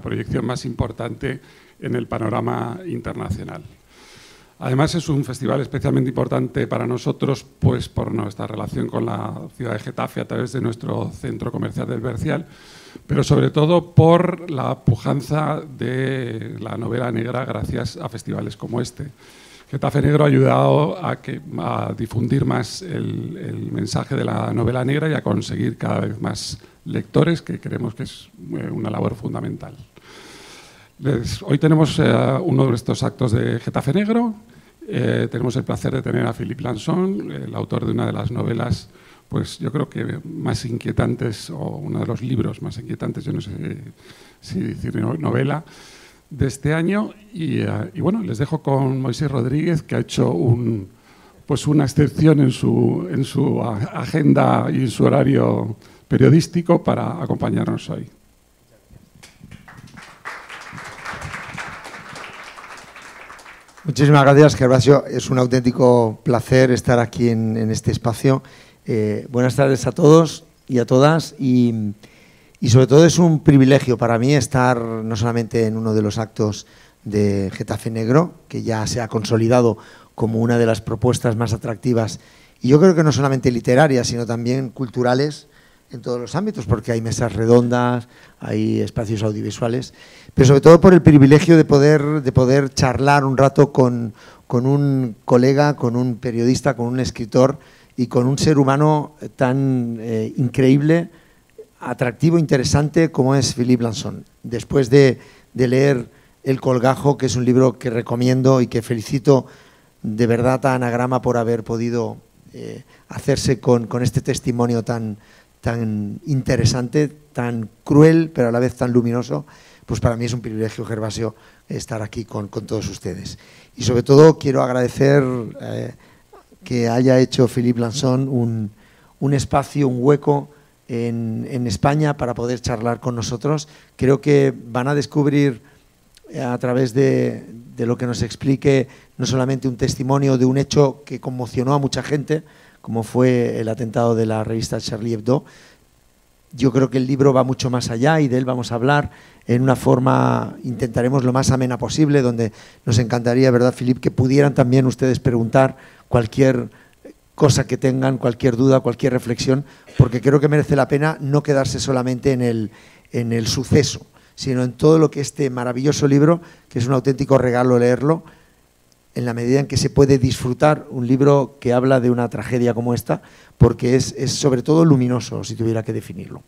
proyección más importante en el panorama internacional. Además, es un festival especialmente importante para nosotros, pues por nuestra relación con la ciudad de Getafe a través de nuestro centro comercial del Bercial, pero sobre todo por la pujanza de la novela negra gracias a festivales como este. Getafe Negro ha ayudado a difundir más el mensaje de la novela negra y a conseguir cada vez más lectores, que creemos que es una labor fundamental. Hoy tenemos uno de estos actos de Getafe Negro. Tenemos el placer de tener a Philippe Lançon, el autor de una de las novelas, pues yo creo que más inquietantes, o uno de los libros más inquietantes, yo no sé si decir novela, de este año. Y bueno, les dejo con Moisés Rodríguez, que ha hecho una excepción en su agenda y en su horario periodístico para acompañarnos hoy. Muchísimas gracias, Gervasio. Es un auténtico placer estar aquí en este espacio. Buenas tardes a todos y a todas. Y sobre todo es un privilegio para mí estar no solamente en uno de los actos de Getafe Negro, que ya se ha consolidado como una de las propuestas más atractivas, y yo creo que no solamente literarias, sino también culturales, en todos los ámbitos, porque hay mesas redondas, hay espacios audiovisuales, pero sobre todo por el privilegio de poder charlar un rato con un colega, con un periodista, con un escritor y con un ser humano tan increíble, atractivo, interesante como es Philippe Lançon. Después de leer El Colgajo, que es un libro que recomiendo y que felicito de verdad a Anagrama por haber podido hacerse con este testimonio tan interesante, tan cruel, pero a la vez tan luminoso, pues para mí es un privilegio, Gervasio, estar aquí con todos ustedes. Y sobre todo quiero agradecer que haya hecho Philippe Lançon un espacio, un hueco en España para poder charlar con nosotros. Creo que van a descubrir a través de lo que nos explique no solamente un testimonio de un hecho que conmocionó a mucha gente, como fue el atentado de la revista Charlie Hebdo. Yo creo que el libro va mucho más allá y de él vamos a hablar en una forma, intentaremos lo más amena posible, donde nos encantaría, ¿verdad, Philippe?, que pudieran también ustedes preguntar cualquier cosa que tengan, cualquier duda, cualquier reflexión, porque creo que merece la pena no quedarse solamente en el suceso, sino en todo lo que este maravilloso libro, que es un auténtico regalo leerlo, en la medida en que se puede disfrutar un libro que habla de una tragedia como esta, porque es sobre todo luminoso, si tuviera que definirlo.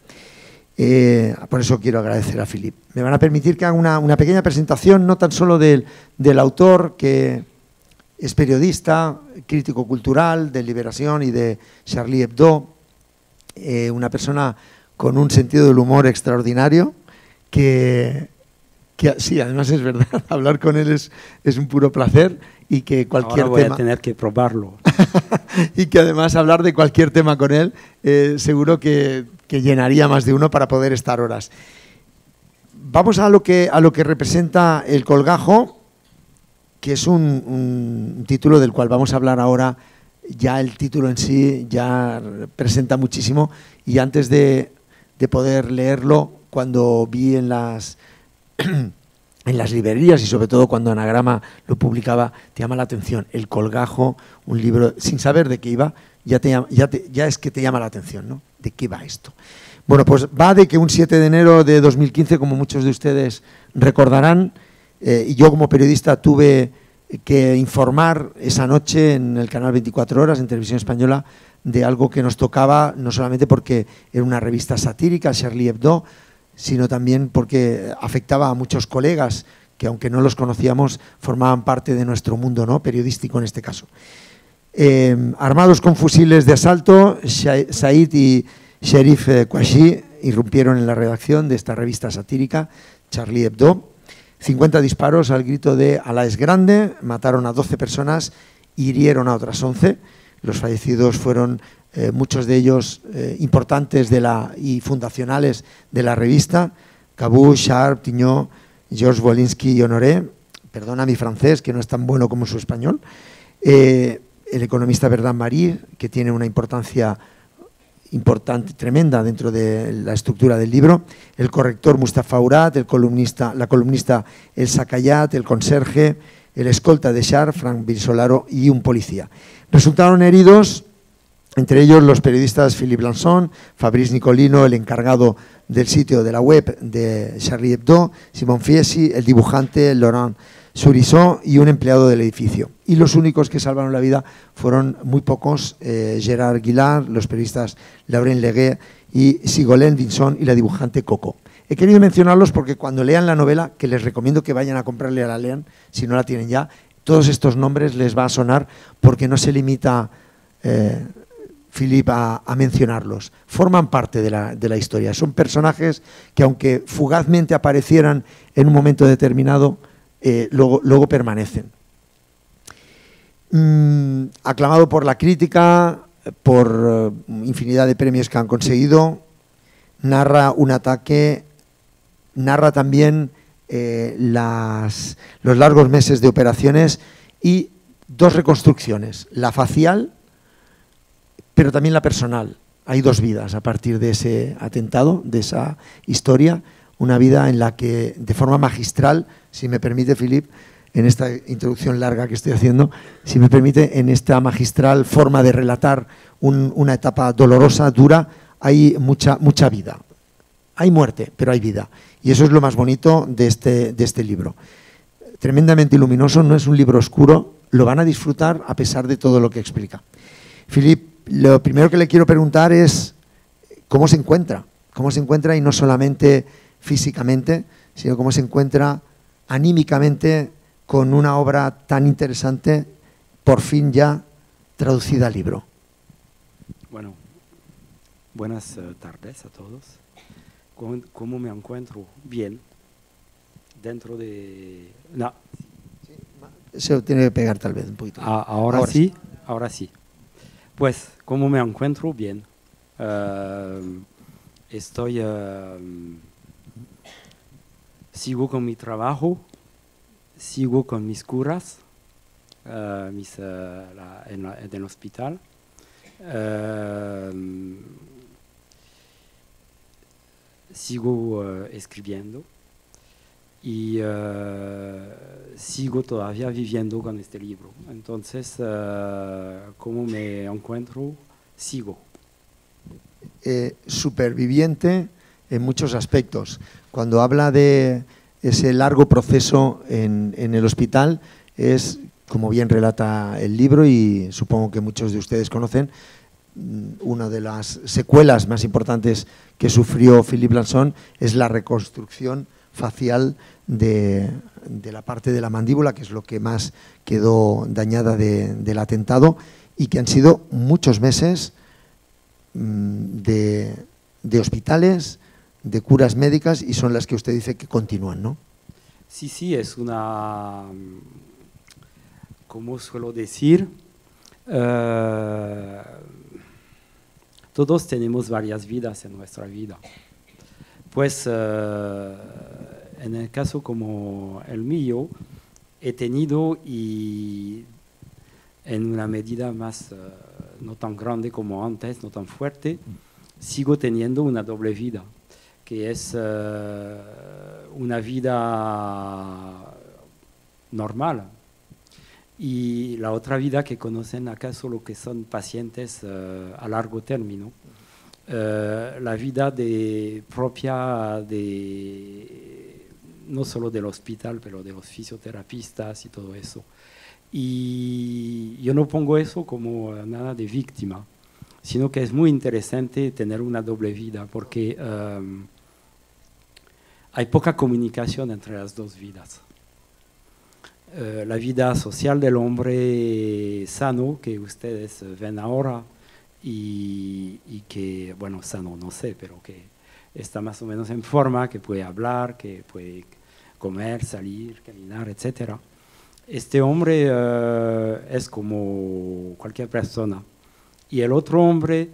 Por eso quiero agradecer a Philippe. Me van a permitir que haga una pequeña presentación, no tan solo del autor, que es periodista, crítico cultural de Liberación y de Charlie Hebdo, una persona con un sentido del humor extraordinario, que sí, además es verdad, hablar con él es un puro placer, y que cualquier Ahora voy tema... a tener que probarlo. Y que además hablar de cualquier tema con él seguro que llenaría más de uno para poder estar horas. Vamos a lo que representa El Colgajo, que es un título del cual vamos a hablar ahora. Ya el título en sí ya presenta muchísimo, y antes de poder leerlo, cuando vi en las librerías y sobre todo cuando Anagrama lo publicaba, te llama la atención. El Colgajo, un libro, sin saber de qué iba, ya es que te llama la atención, ¿no? ¿De qué va esto? Bueno, pues va de que un 7 de enero de 2015, como muchos de ustedes recordarán, y yo como periodista tuve que informar esa noche en el canal 24 Horas, en Televisión Española, de algo que nos tocaba, no solamente porque era una revista satírica, Charlie Hebdo, sino también porque afectaba a muchos colegas que, aunque no los conocíamos, formaban parte de nuestro mundo, ¿no?, periodístico en este caso. Armados con fusiles de asalto, Said y Sherif Kouachi irrumpieron en la redacción de esta revista satírica, Charlie Hebdo. 50 disparos al grito de Alá es grande, mataron a 12 personas y hirieron a otras 11. Los fallecidos fueron muchos de ellos importantes y fundacionales de la revista: Cabou, Sharp, Tignot, Georges Wolinski y Honoré. Perdona mi francés, que no es tan bueno como su español. El economista Bernard Marie, que tiene una importancia importante, tremenda dentro de la estructura del libro, el corrector Mustafa Urat, la columnista Elsa Cayat, el conserje, el escolta de Char, Frank Birsolaro, y un policía. Resultaron heridos, entre ellos los periodistas Philippe Lanson, Fabrice Nicolino, el encargado del sitio de la web de Charlie Hebdo, Simon Fiesi, el dibujante Laurent Sourisseau y un empleado del edificio. Y los únicos que salvaron la vida fueron muy pocos, Gerard Guillard, los periodistas Laurent Legué y Sigolène Vinson y la dibujante Coco. He querido mencionarlos porque cuando lean la novela, que les recomiendo que vayan a comprarla y la lean, si no la tienen ya, todos estos nombres les va a sonar porque no se limita Philippe a mencionarlos. Forman parte de la historia. Son personajes que aunque fugazmente aparecieran en un momento determinado, luego permanecen. Aclamado por la crítica, por infinidad de premios que han conseguido, narra un ataque, narra también los largos meses de operaciones y dos reconstrucciones, la facial, pero también la personal. Hay dos vidas a partir de ese atentado, de esa historia, una vida en la que de forma magistral, si me permite Philippe, en esta introducción larga que estoy haciendo, si me permite, en esta magistral forma de relatar una etapa dolorosa, dura, hay mucha vida. Hay muerte, pero hay vida. Y eso es lo más bonito de este libro. Tremendamente luminoso, no es un libro oscuro, lo van a disfrutar a pesar de todo lo que explica. Philippe, lo primero que le quiero preguntar es cómo se encuentra y no solamente físicamente, sino cómo se encuentra anímicamente con una obra tan interesante, por fin ya traducida al libro. Bueno, buenas tardes a todos. ¿Cómo me encuentro? Bien. Dentro de... No. Se tiene que pegar tal vez un poquito. Ahora sí. Pues, ¿cómo me encuentro? Bien. Sigo con mi trabajo, sigo con mis curas en el hospital. Sigo escribiendo y sigo todavía viviendo con este libro. Entonces, ¿cómo me encuentro? Sigo. Superviviente en muchos aspectos. Cuando habla de ese largo proceso en el hospital, es, como bien relata el libro y supongo que muchos de ustedes conocen, una de las secuelas más importantes que sufrió Philippe Lanson es la reconstrucción facial de la parte de la mandíbula, que es lo que más quedó dañada del atentado, y que han sido muchos meses de hospitales, de curas médicas, y son las que usted dice que continúan, ¿no? Sí, es una, como suelo decir, todos tenemos varias vidas en nuestra vida. Pues en el caso como el mío, he tenido, y en una medida más no tan grande como antes, no tan fuerte, sigo teniendo una doble vida, que es una vida normal. Y la otra vida que conocen acá solo que son pacientes a largo término. La vida propia no solo del hospital, pero de los fisioterapistas y todo eso. Y yo no pongo eso como nada de víctima, sino que es muy interesante tener una doble vida, porque hay poca comunicación entre las dos vidas. La vida social del hombre sano que ustedes ven ahora y que, bueno, sano no sé, pero que está más o menos en forma, que puede hablar, que puede comer, salir, caminar, etc. Este hombre es como cualquier persona. Y el otro hombre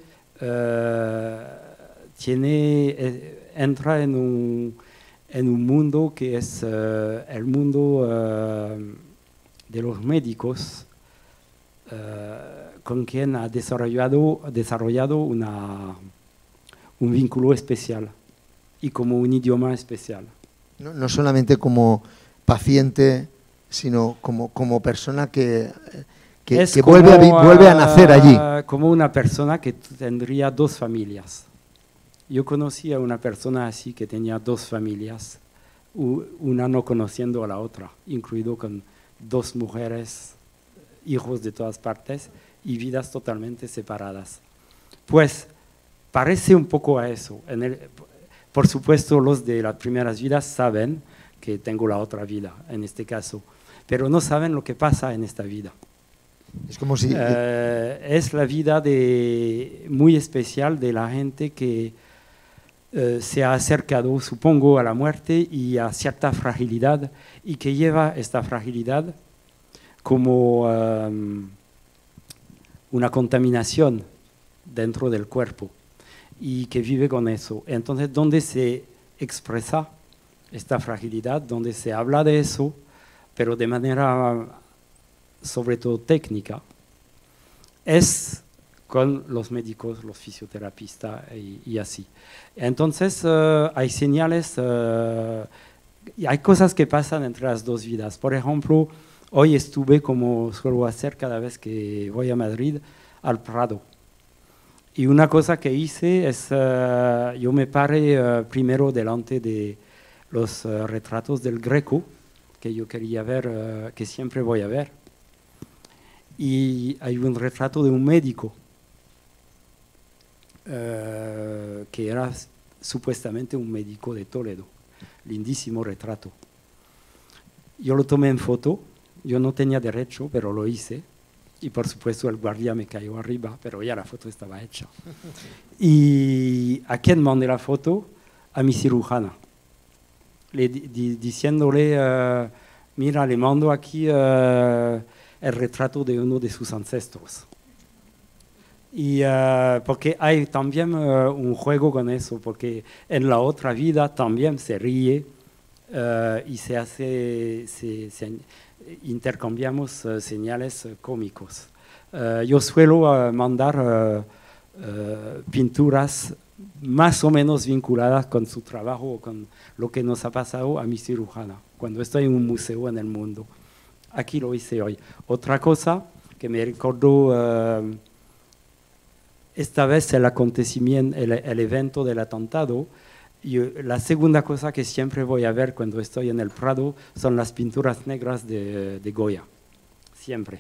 entra en un mundo que es el mundo de los médicos, con quien ha desarrollado un vínculo especial y como un idioma especial. No solamente como paciente, sino como persona que vuelve a nacer allí. Como una persona que tendría dos familias. Yo conocí a una persona así que tenía dos familias, una no conociendo a la otra, incluido con dos mujeres, hijos de todas partes y vidas totalmente separadas. Pues parece un poco a eso. Por supuesto, los de las primeras vidas saben que tengo la otra vida, en este caso, pero no saben lo que pasa en esta vida. Es como si... es la vida muy especial de la gente que se ha acercado, supongo, a la muerte y a cierta fragilidad y que lleva esta fragilidad como una contaminación dentro del cuerpo y que vive con eso. Entonces, donde se expresa esta fragilidad, donde se habla de eso, pero de manera sobre todo técnica, es con los médicos, los fisioterapistas y así. Entonces, hay señales, hay cosas que pasan entre las dos vidas. Por ejemplo, hoy estuve, como suelo hacer cada vez que voy a Madrid, al Prado. Y una cosa que hice es, yo me paré primero delante de los retratos del Greco, que yo quería ver, que siempre voy a ver. Y hay un retrato de un médico, que era supuestamente un médico de Toledo. Lindísimo retrato. Yo lo tomé en foto, yo no tenía derecho, pero lo hice. Y por supuesto el guardia me cayó arriba, pero ya la foto estaba hecha. ¿Y a quién mandé la foto? A mi cirujana. Diciéndole, mira, le mando aquí el retrato de uno de sus ancestros. Y porque hay también un juego con eso, porque en la otra vida también se ríe y se hace, intercambiamos señales cómicos. Yo suelo mandar pinturas más o menos vinculadas con su trabajo o con lo que nos ha pasado a mi cirujana, cuando estoy en un museo en el mundo. Aquí lo hice hoy. Otra cosa que me recordó esta vez el acontecimiento, el evento del atentado. La segunda cosa que siempre voy a ver cuando estoy en el Prado son las pinturas negras de Goya, siempre.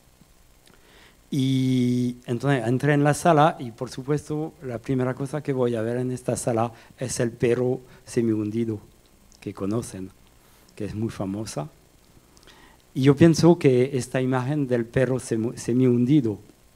Y entonces entré en la sala y por supuesto la primera cosa que voy a ver en esta sala es el perro semihundido que conocen, que es muy famosa. Y yo pienso que esta imagen del perro semihundido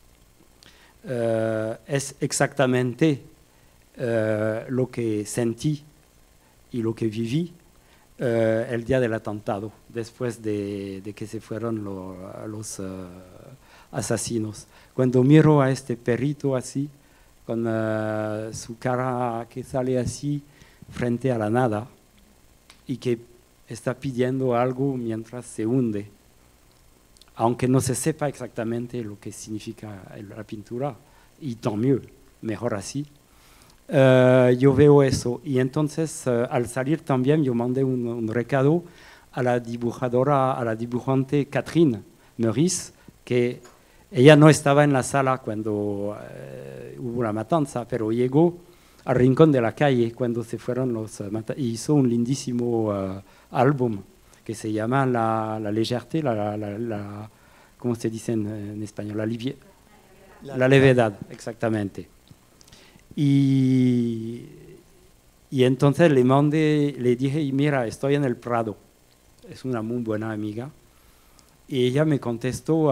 es exactamente lo que sentí y lo que viví el día del atentado, después de que se fueron los asesinos. Cuando miro a este perrito así, con su cara que sale así frente a la nada y que está pidiendo algo mientras se hunde, aunque no se sepa exactamente lo que significa la pintura, y tant mieux, mejor así. Yo veo eso y entonces al salir también yo mandé un recado a la dibujadora, a la dibujante Catherine Meurice, que ella no estaba en la sala cuando hubo la matanza, pero llegó al rincón de la calle cuando se fueron los matanzas y hizo un lindísimo álbum que se llama la légèreté, ¿cómo se dice en español? La levedad, exactamente. Y entonces le dije, mira, estoy en el Prado. Es una muy buena amiga. Y ella me contestó,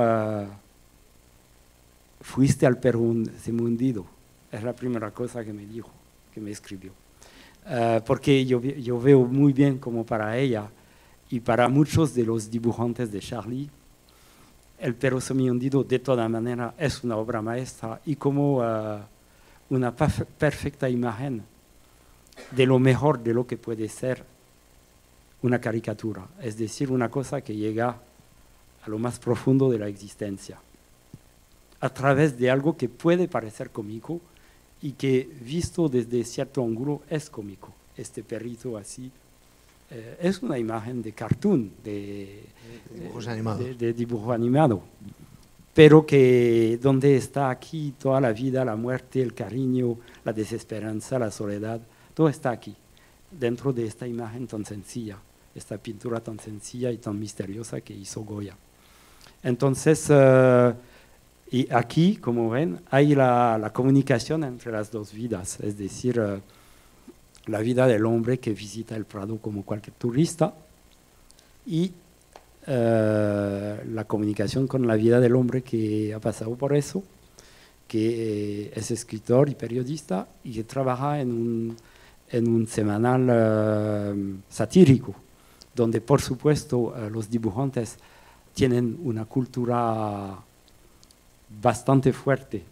fuiste al perro semihundido. Es la primera cosa que me dijo, que me escribió. Porque yo veo muy bien como para ella y para muchos de los dibujantes de Charlie, el perro semihundido de toda manera es una obra maestra y como una perfecta imagen de lo mejor de lo que puede ser una caricatura, es decir, una cosa que llega a lo más profundo de la existencia, a través de algo que puede parecer cómico y que visto desde cierto ángulo es cómico. Este perrito así es una imagen de cartoon, de dibujo animado, pero que donde está aquí toda la vida, la muerte, el cariño, la desesperanza, la soledad, todo está aquí, dentro de esta imagen tan sencilla, esta pintura tan sencilla y tan misteriosa que hizo Goya. Entonces, y aquí, como ven, hay la comunicación entre las dos vidas, es decir, la vida del hombre que visita el Prado como cualquier turista y la comunicación con la vida del hombre que ha pasado por eso, que es escritor y periodista y que trabaja en un semanal satírico, donde por supuesto los dibujantes tienen una cultura bastante fuerte,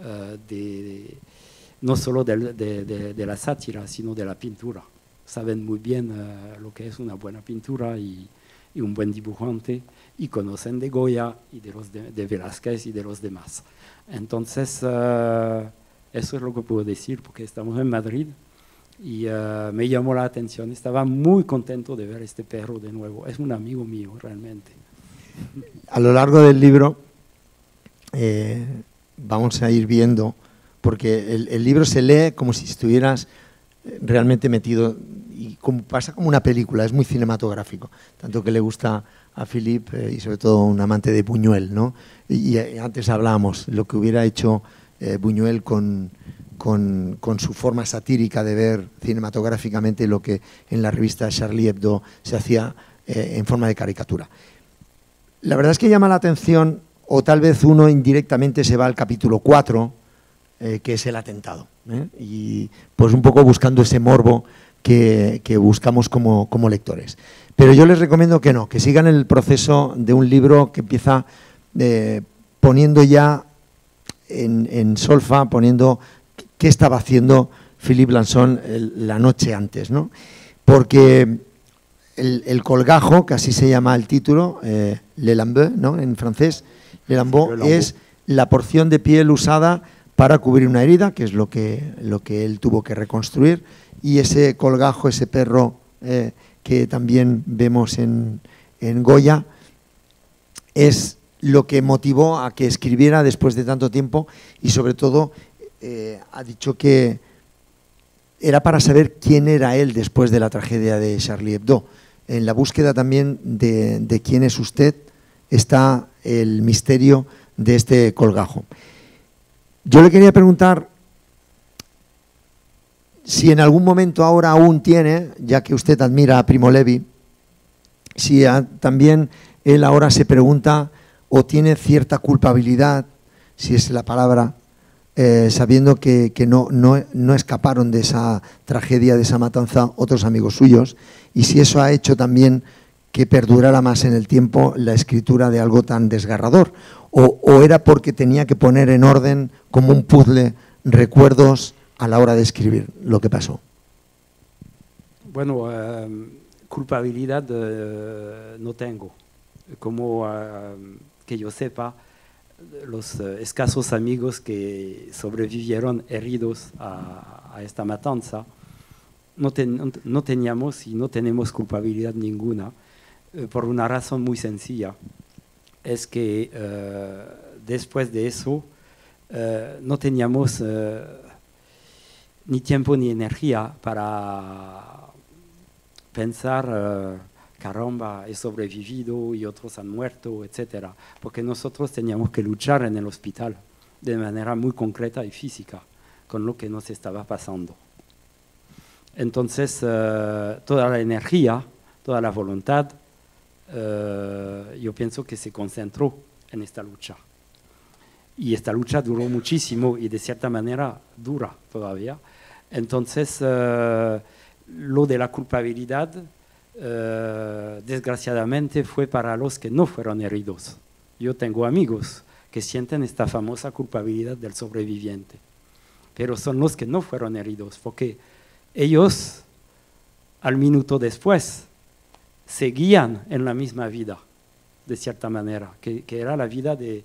no solo de la sátira, sino de la pintura. Saben muy bien lo que es una buena pintura y un buen dibujante, y conocen de Goya y de Velázquez y de los demás. Entonces, eso es lo que puedo decir, porque estamos en Madrid y me llamó la atención. Estaba muy contento de ver este perro de nuevo. Es un amigo mío, realmente. A lo largo del libro vamos a ir viendo, porque el libro se lee como si estuvieras realmente metido, y pasa como una película, es muy cinematográfico, tanto que le gusta a Philippe y sobre todo un amante de Buñuel, ¿no? Y antes hablábamos lo que hubiera hecho Buñuel con su forma satírica de ver cinematográficamente lo que en la revista Charlie Hebdo se hacía en forma de caricatura. La verdad es que llama la atención, o tal vez uno indirectamente se va al capítulo 4, que es el atentado, y pues un poco buscando ese morbo que buscamos como lectores. Pero yo les recomiendo que no, que sigan el proceso de un libro que empieza poniendo ya en solfa, poniendo qué estaba haciendo Philippe Lanson la noche antes, ¿no? Porque el colgajo, que así se llama el título, le lambeau, ¿no? En francés, le lambeau es la porción de piel usada para cubrir una herida, que es lo que él tuvo que reconstruir, y ese colgajo, ese perro que también vemos en Goya, es lo que motivó a que escribiera después de tanto tiempo, y sobre todo ha dicho que era para saber quién era él después de la tragedia de Charlie Hebdo. En la búsqueda también de quién es usted está el misterio de este colgajo. Yo le quería preguntar si en algún momento ahora aún tiene, ya que usted admira a Primo Levi, si también él ahora se pregunta o tiene cierta culpabilidad, si es la palabra, sabiendo que no escaparon de esa tragedia, de esa matanza, otros amigos suyos, y si eso ha hecho también que perdurara más en el tiempo la escritura de algo tan desgarrador, o era porque tenía que poner en orden como un puzzle recuerdos a la hora de escribir lo que pasó. Bueno, culpabilidad no tengo. Como que yo sepa, los escasos amigos que sobrevivieron heridos a esta matanza, no teníamos y no tenemos culpabilidad ninguna, por una razón muy sencilla. Es que después de eso no teníamos ni tiempo ni energía para pensar, caramba, he sobrevivido y otros han muerto, etc. Porque nosotros teníamos que luchar en el hospital de manera muy concreta y física con lo que nos estaba pasando. Entonces, toda la energía, toda la voluntad, yo pienso que se concentró en esta lucha. Y esta lucha duró muchísimo y de cierta manera dura todavía. Entonces, lo de la culpabilidad, desgraciadamente, fue para los que no fueron heridos. Yo tengo amigos que sienten esta famosa culpabilidad del sobreviviente, pero son los que no fueron heridos, porque ellos, al minuto después, seguían en la misma vida, de cierta manera, que era la vida de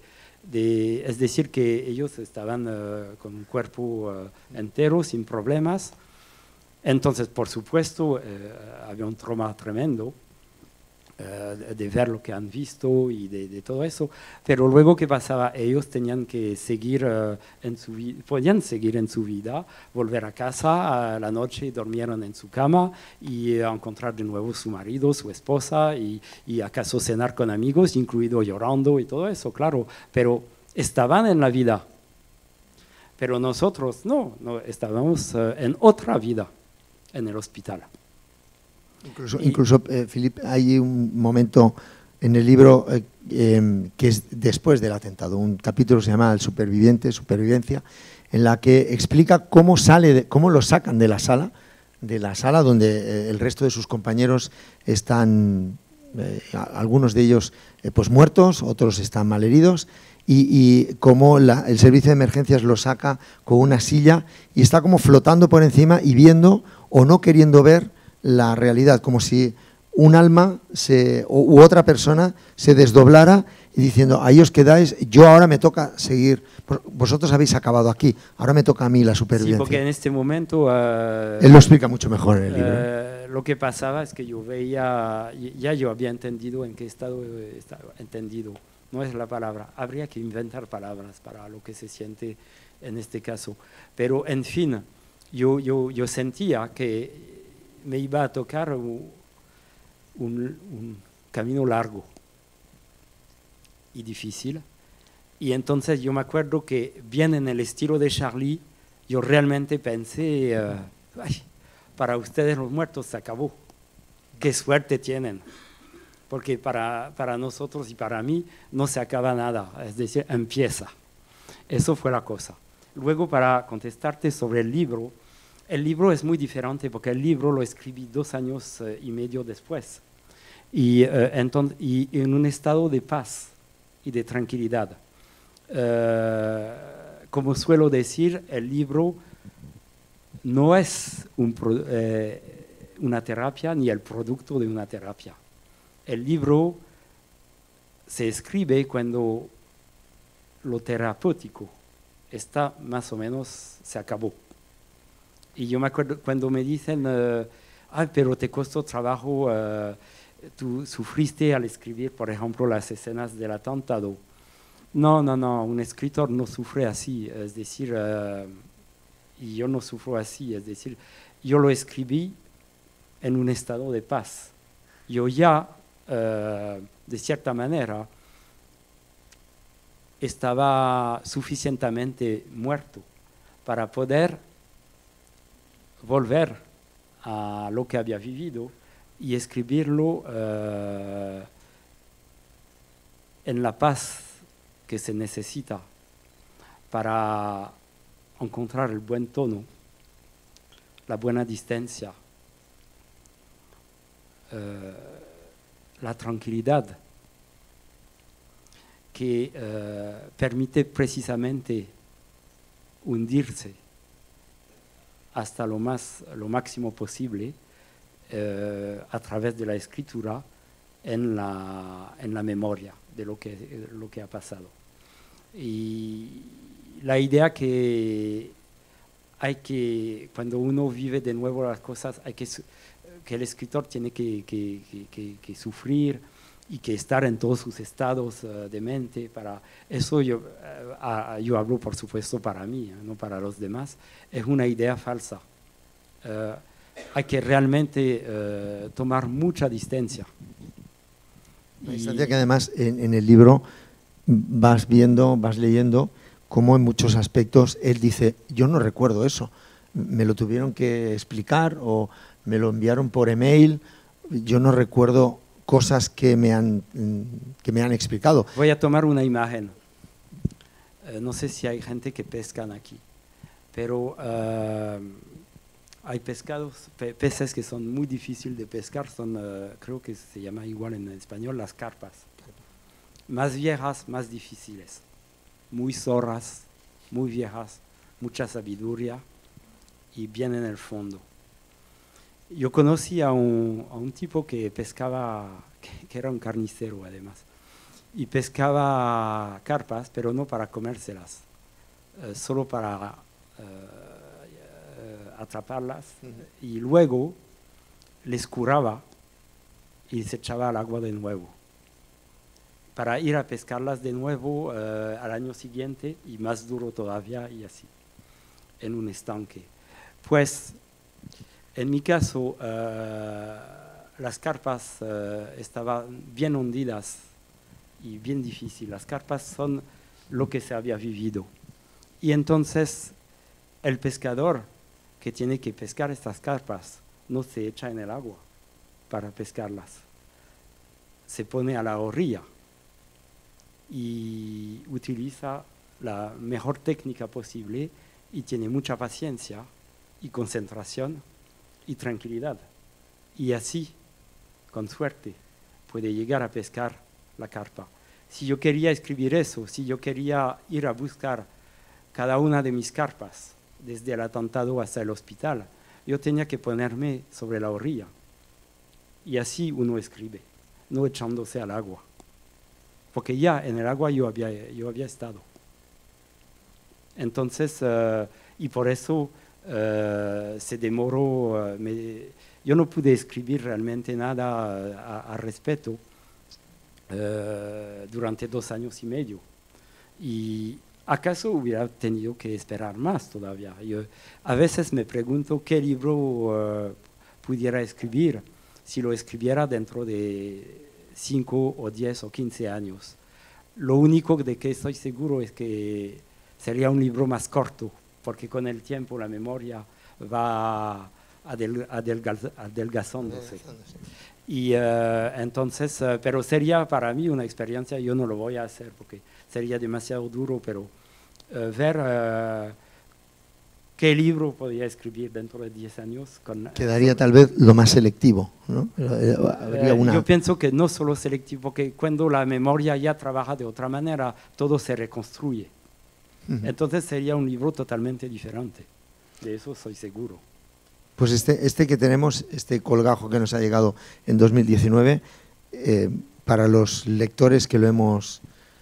Es decir, que ellos estaban con un cuerpo entero, sin problemas. Entonces, por supuesto, había un trauma tremendo de ver lo que han visto y de todo eso. Pero luego, ¿qué pasaba? Ellos tenían que seguir podían seguir en su vida, volver a casa a la noche, dormieron en su cama y encontrar de nuevo su marido, su esposa y acaso cenar con amigos, incluido llorando y todo eso, claro. Pero estaban en la vida. Pero nosotros no estábamos en otra vida, en el hospital. Incluso Philippe, hay un momento en el libro que es después del atentado, un capítulo se llama El superviviente, supervivencia, en la que explica cómo lo sacan de la sala donde el resto de sus compañeros están, algunos de ellos pues muertos, otros están malheridos, y cómo el servicio de emergencias lo saca con una silla y está como flotando por encima y viendo o no queriendo ver la realidad, como si un alma u otra persona se desdoblara y diciendo, ahí os quedáis, yo ahora me toca seguir, vosotros habéis acabado aquí, ahora me toca a mí la supervivencia. Sí, porque en este momento... Él lo explica mucho mejor en el libro. Lo que pasaba es que yo veía, ya yo había entendido en qué estado estaba entendido, no es la palabra, habría que inventar palabras para lo que se siente en este caso, pero en fin, yo sentía que me iba a tocar un camino largo y difícil. Y entonces yo me acuerdo que, bien en el estilo de Charlie, yo realmente pensé, para ustedes los muertos se acabó. Qué suerte tienen. Porque para nosotros y para mí no se acaba nada, es decir, empieza. Eso fue la cosa. Luego, para contestarte sobre el libro es muy diferente porque el libro lo escribí 2 años y medio después y en un estado de paz y de tranquilidad. Como suelo decir, el libro no es una terapia ni el producto de una terapia. El libro se escribe cuando lo terapéutico está más o menos, se acabó. Y yo me acuerdo cuando me dicen, pero te costó trabajo, tú sufriste al escribir, por ejemplo, las escenas del atentado. No, un escritor no sufre así, es decir, y yo no sufro así, es decir, yo lo escribí en un estado de paz. Yo ya, de cierta manera, estaba suficientemente muerto para poder volver a lo que había vivido y escribirlo en la paz que se necesita para encontrar el buen tono, la buena distancia, la tranquilidad que permite precisamente hundirse hasta lo máximo posible a través de la escritura en la memoria de lo que ha pasado. Y la idea que cuando uno vive de nuevo las cosas, que el escritor tiene que sufrir y que estar en todos sus estados de mente. Para eso yo hablo, por supuesto, para mí, no para los demás. Es una idea falsa. Hay que realmente tomar mucha distancia. Una distancia que además en el libro vas leyendo cómo en muchos aspectos él dice, yo no recuerdo eso, me lo tuvieron que explicar o me lo enviaron por email, yo no recuerdo cosas que me han explicado. Voy a tomar una imagen. No sé si hay gente que pescan aquí, pero hay peces que son muy difíciles de pescar, creo que se llama igual en español, las carpas. Más viejas, más difíciles. Muy zorras, muy viejas, mucha sabiduría y bien en el fondo. Yo conocí a un tipo que pescaba, que era un carnicero además, y pescaba carpas, pero no para comérselas, solo para atraparlas, y luego les curaba y se echaba al agua de nuevo, para ir a pescarlas de nuevo al año siguiente, y más duro todavía, y así, en un estanque. Pues, en mi caso, las carpas estaban bien hundidas y bien difíciles. Las carpas son lo que se había vivido. Y entonces, el pescador que tiene que pescar estas carpas no se echa en el agua para pescarlas. Se pone a la orilla y utiliza la mejor técnica posible y tiene mucha paciencia y concentración y tranquilidad. Y así, con suerte, puede llegar a pescar la carpa. Si yo quería escribir eso, si yo quería ir a buscar cada una de mis carpas, desde el atentado hasta el hospital, yo tenía que ponerme sobre la orilla. Y así uno escribe, no echándose al agua. Porque ya en el agua yo había estado. Entonces, y por eso se demoró, yo no pude escribir realmente nada al respecto durante 2 años y medio. Y ¿acaso hubiera tenido que esperar más todavía? Yo a veces me pregunto qué libro pudiera escribir si lo escribiera dentro de 5 o 10 o 15 años. Lo único de que estoy seguro es que sería un libro más corto, porque con el tiempo la memoria va adelgazándose. Y entonces, pero sería para mí una experiencia, yo no lo voy a hacer porque sería demasiado duro, pero ver qué libro podría escribir dentro de 10 años. Quedaría tal vez lo más selectivo, ¿no? Habría yo pienso que no solo selectivo, porque cuando la memoria ya trabaja de otra manera, todo se reconstruye. Entonces sería un libro totalmente diferente, de eso soy seguro. Pues este que tenemos, este colgajo que nos ha llegado en 2019, para los lectores que lo hemos,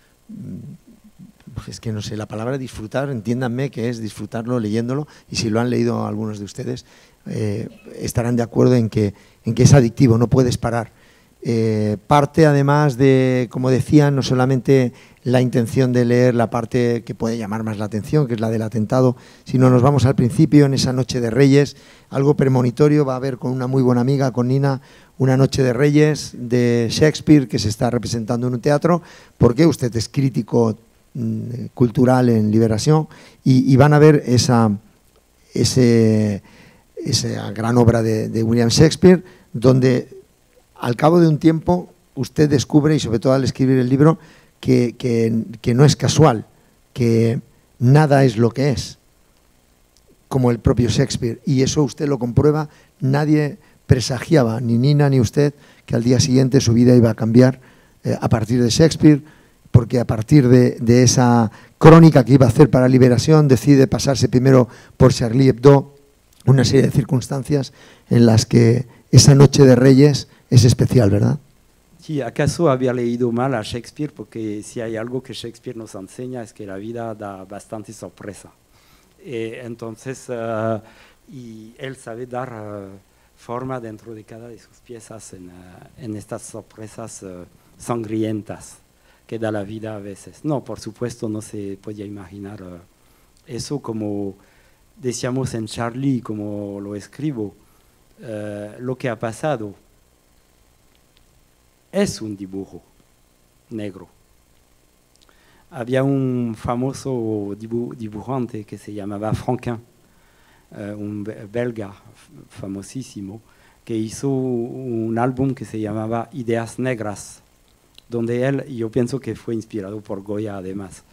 es que no sé, la palabra disfrutar, entiéndanme que es disfrutarlo leyéndolo, y si lo han leído algunos de ustedes, estarán de acuerdo en que es adictivo, no puedes parar. Parte además de, como decía, no solamente la intención de leer la parte que puede llamar más la atención, que es la del atentado, sino nos vamos al principio, en esa noche de Reyes, algo premonitorio. Va a haber con una muy buena amiga, con Nina, una noche de Reyes de Shakespeare que se está representando en un teatro, porque usted es crítico cultural en Liberación, y van a ver esa gran obra de William Shakespeare, donde al cabo de un tiempo usted descubre, y sobre todo al escribir el libro, que no es casual, que nada es lo que es, como el propio Shakespeare, y eso usted lo comprueba. Nadie presagiaba, ni Nina ni usted, que al día siguiente su vida iba a cambiar a partir de Shakespeare, porque a partir de esa crónica que iba a hacer para Liberación decide pasarse primero por Charlie Hebdo, una serie de circunstancias en las que esa noche de Reyes es especial, ¿verdad? Sí, acaso había leído mal a Shakespeare, porque si hay algo que Shakespeare nos enseña es que la vida da bastante sorpresa. Entonces, y él sabe dar forma dentro de cada de sus piezas en estas sorpresas sangrientas que da la vida a veces. No, por supuesto, no se podía imaginar eso, como decíamos en Charlie, como lo escribo, lo que ha pasado es un dibujo negro. Había un famoso dibujante que se llamaba Franquin, un belga famosísimo, que hizo un álbum que se llamaba Ideas Negras, donde él, yo pienso que fue inspirado por Goya además,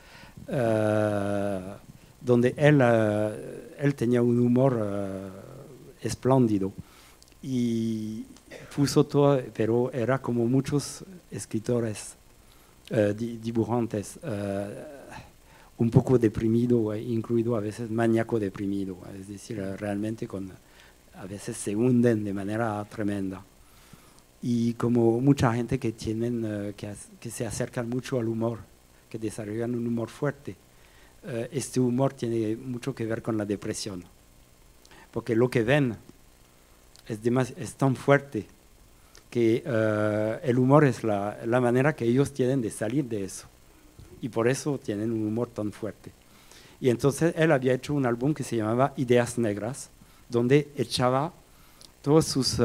donde él tenía un humor espléndido y puso todo, pero era como muchos escritores, dibujantes, un poco deprimido, incluido a veces maníaco deprimido, es decir, realmente a veces se hunden de manera tremenda. y como mucha gente que tienen, que se acercan mucho al humor, que desarrollan un humor fuerte, este humor tiene mucho que ver con la depresión, porque lo que ven es tan fuerte que el humor es la manera que ellos tienen de salir de eso, y por eso tienen un humor tan fuerte. Y entonces él había hecho un álbum que se llamaba Ideas Negras, donde echaba todos sus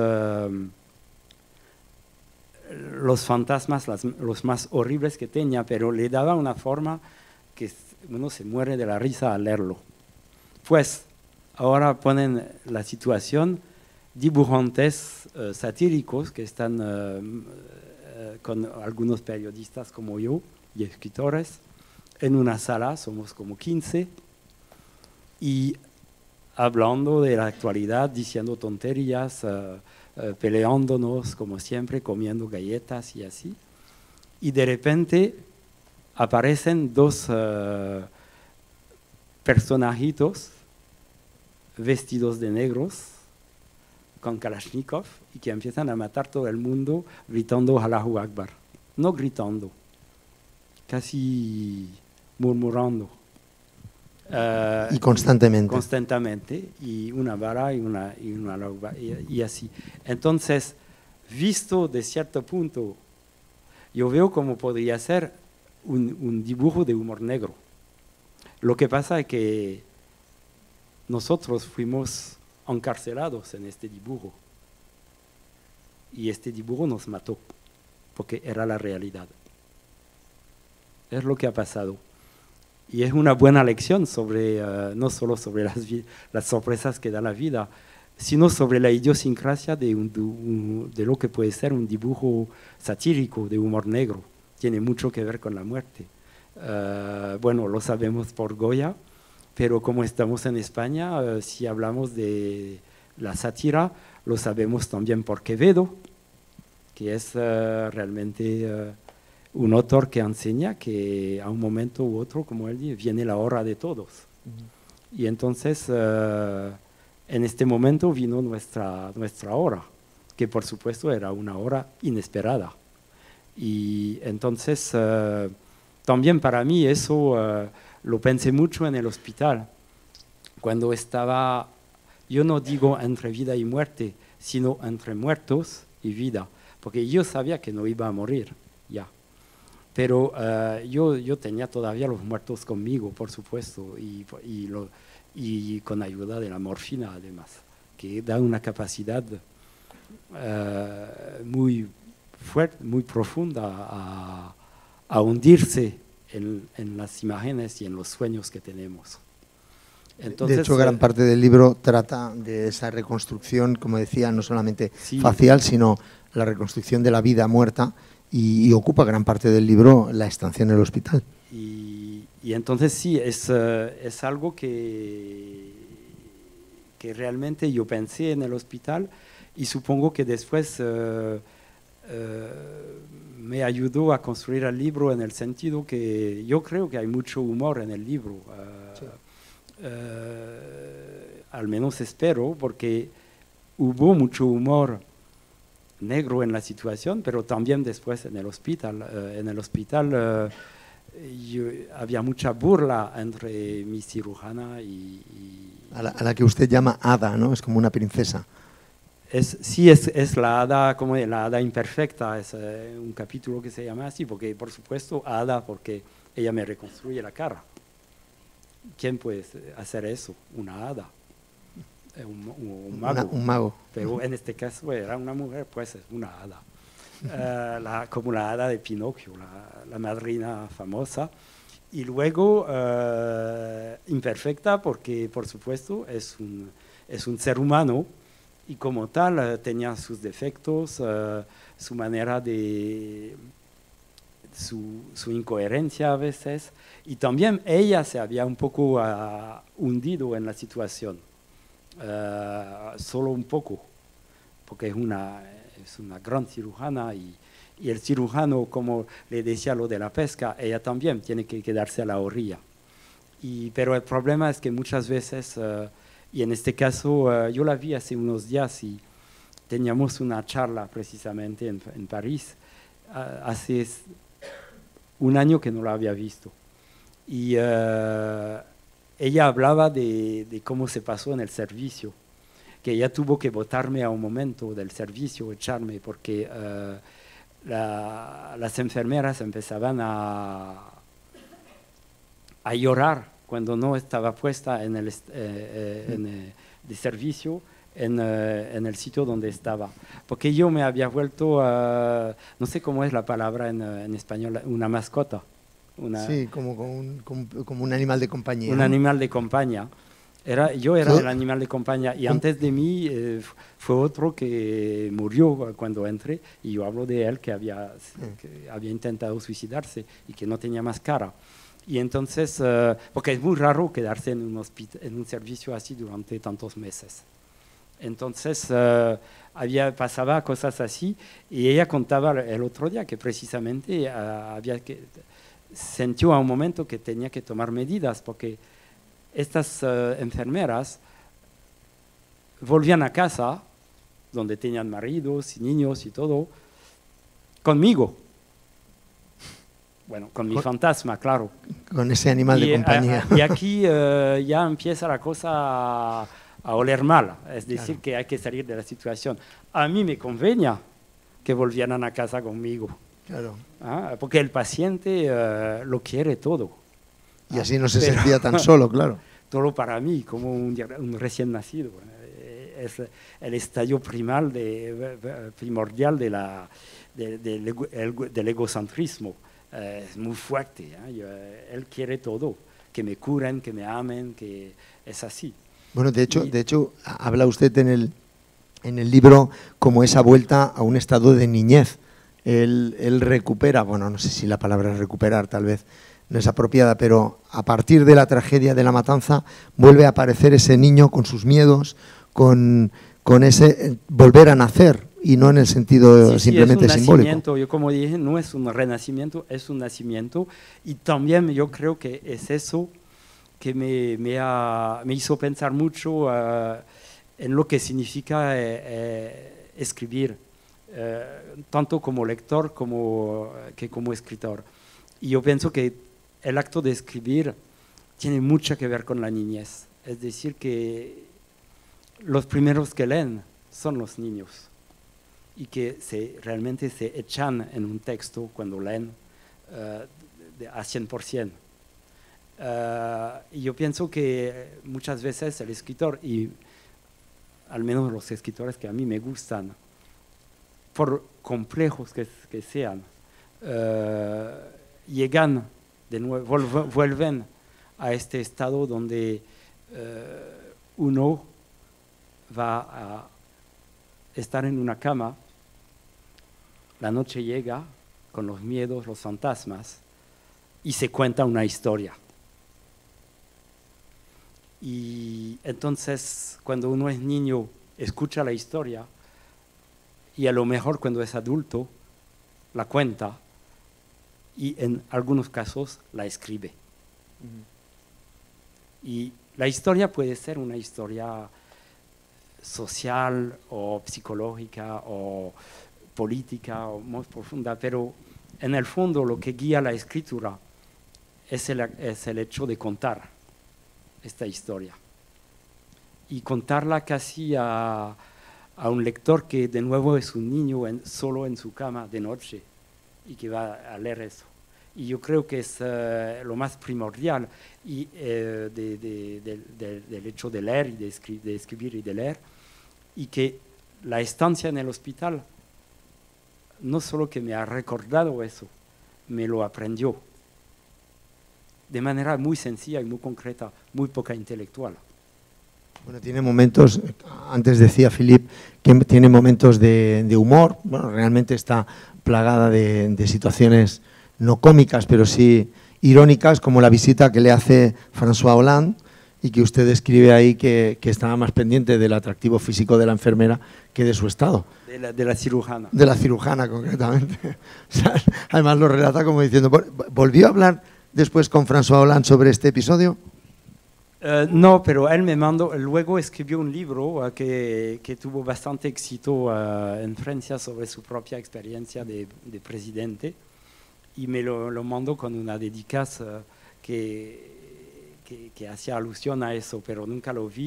los fantasmas, los más horribles que tenía, pero le daba una forma que uno se muere de la risa al leerlo. Pues ahora ponen la situación, dibujantes satíricos que están con algunos periodistas como yo y escritores en una sala, somos como 15, y hablando de la actualidad, diciendo tonterías, peleándonos como siempre, comiendo galletas y así. Y de repente aparecen dos personajitos vestidos de negros con Kalashnikov y que empiezan a matar todo el mundo gritando Allahu Akbar. No gritando, casi murmurando. Y constantemente. Constantemente, y una vara y así. Entonces, visto de cierto punto, yo veo cómo podría ser un dibujo de humor negro. Lo que pasa es que nosotros fuimos encarcelados en este dibujo, y este dibujo nos mató, porque era la realidad. Es lo que ha pasado. Y es una buena lección sobre, no solo sobre las sorpresas que da la vida, sino sobre la idiosincrasia de lo que puede ser un dibujo satírico de humor negro. Tiene mucho que ver con la muerte. Bueno, lo sabemos por Goya, pero como estamos en España, si hablamos de la sátira, lo sabemos también por Quevedo, que es realmente un autor que enseña que a un momento u otro, como él dice, viene la hora de todos. Y entonces, en este momento vino nuestra hora, que por supuesto era una hora inesperada. Y entonces, también para mí eso lo pensé mucho en el hospital, cuando estaba, yo no digo entre vida y muerte, sino entre muertos y vida, porque yo sabía que no iba a morir ya. Pero yo tenía todavía los muertos conmigo, por supuesto, y con ayuda de la morfina, además, que da una capacidad muy fuerte, muy profunda a hundirse en las imágenes y en los sueños que tenemos. Entonces, de hecho, gran parte del libro trata de esa reconstrucción, como decía, no solamente facial, sino la reconstrucción de la vida muerta, y ocupa gran parte del libro la estancia en el hospital. Y entonces sí, es algo que realmente yo pensé en el hospital, y supongo que después me ayudó a construir el libro, en el sentido que yo creo que hay mucho humor en el libro. Sí. Al menos espero, porque hubo mucho humor negro en la situación, pero también después en el hospital. Había mucha burla entre mi cirujana y a la que usted llama hada, ¿no? Es como una princesa. Sí, es la hada, como la hada imperfecta, es un capítulo que se llama así, porque por supuesto hada, porque ella me reconstruye la cara. ¿Quién puede hacer eso? Una hada. Un mago. Un mago. Pero en este caso era una mujer, pues es una hada. Como la hada de Pinocchio, la madrina famosa. Y luego imperfecta, porque por supuesto es un ser humano, y como tal tenía sus defectos, su manera de... Su incoherencia a veces, y también ella se había un poco hundido en la situación, solo un poco, porque es una gran cirujana, y el cirujano, como le decía lo de la pesca, ella también tiene que quedarse a la orilla. Pero el problema es que muchas veces, y en este caso yo la vi hace unos días, y teníamos una charla precisamente en París, hace un año que no la había visto. Y ella hablaba de cómo se pasó en el servicio, que ella tuvo que botarme a un momento del servicio, echarme, porque las enfermeras empezaban a llorar cuando no estaba puesta en el de servicio en el sitio donde estaba. Porque yo me había vuelto, no sé cómo es la palabra en español, una mascota. Sí, como un animal de compañía. Un animal de compañía. Yo era el animal de compañía y antes de mí fue otro que murió cuando entré y yo hablo de él que había intentado suicidarse y que no tenía más cara. Y entonces, porque es muy raro quedarse en un servicio así durante tantos meses. Entonces, pasaba cosas así y ella contaba el otro día que precisamente sintió a un momento que tenía que tomar medidas porque estas enfermeras volvían a casa, donde tenían maridos y niños y todo, conmigo. Bueno, con mi fantasma, claro. Con ese animal de compañía. Y aquí ya empieza la cosa a oler mal, es decir, que hay que salir de la situación. A mí me convenía que volvieran a casa conmigo. Claro. Porque el paciente lo quiere todo. Y así no se sentía tan solo, claro. Todo para mí, como un recién nacido. Es el estadio primordial del egocentrismo. Es muy fuerte. Él quiere todo, que me curen, que me amen, que es así. Bueno, de hecho, habla usted en el libro como esa vuelta a un estado de niñez. Él recupera, bueno, no sé si la palabra recuperar tal vez no es apropiada, pero a partir de la tragedia de la matanza vuelve a aparecer ese niño con sus miedos, con ese volver a nacer, y no en el sentido simplemente simbólico. Yo como dije, no es un renacimiento, es un nacimiento, y también yo creo que es eso que me hizo pensar mucho en lo que significa escribir, tanto como lector como escritor. Y yo pienso que el acto de escribir tiene mucho que ver con la niñez. Es decir, que los primeros que leen son los niños y que realmente se echan en un texto cuando leen a 100%. Y yo pienso que muchas veces el escritor, y al menos los escritores que a mí me gustan, por complejos que sean, llegan de nuevo, vuelven a este estado donde uno va a estar en una cama, la noche llega con los miedos, los fantasmas, y se cuenta una historia. Y entonces, cuando uno es niño, escucha la historia, y a lo mejor cuando es adulto, la cuenta, y en algunos casos la escribe. Y la historia puede ser una historia social o psicológica o política o más profunda, pero en el fondo lo que guía la escritura es el hecho de contar esta historia y contarla casi a un lector que de nuevo es un niño solo en su cama de noche y que va a leer eso. Y yo creo que es lo más primordial y, del hecho de leer y de escribir y de leer, y que la estancia en el hospital no solo que me ha recordado eso, me lo aprendió de manera muy sencilla y muy concreta, muy poca intelectual. Bueno, tiene momentos, antes decía Philippe, que tiene momentos de humor. Bueno, realmente está plagada de situaciones no cómicas, pero sí irónicas, como la visita que le hace François Hollande, y que usted escribe ahí que estaba más pendiente del atractivo físico de la enfermera que de su estado. De la cirujana. De la cirujana, concretamente. O sea, además lo relata como diciendo, ¿volvió a hablar después con François Hollande sobre este episodio? No, pero él me mandó, luego escribió un libro que tuvo bastante éxito en Francia sobre su propia experiencia de presidente y me lo mandó con una dedicación que hacía alusión a eso, pero nunca lo vi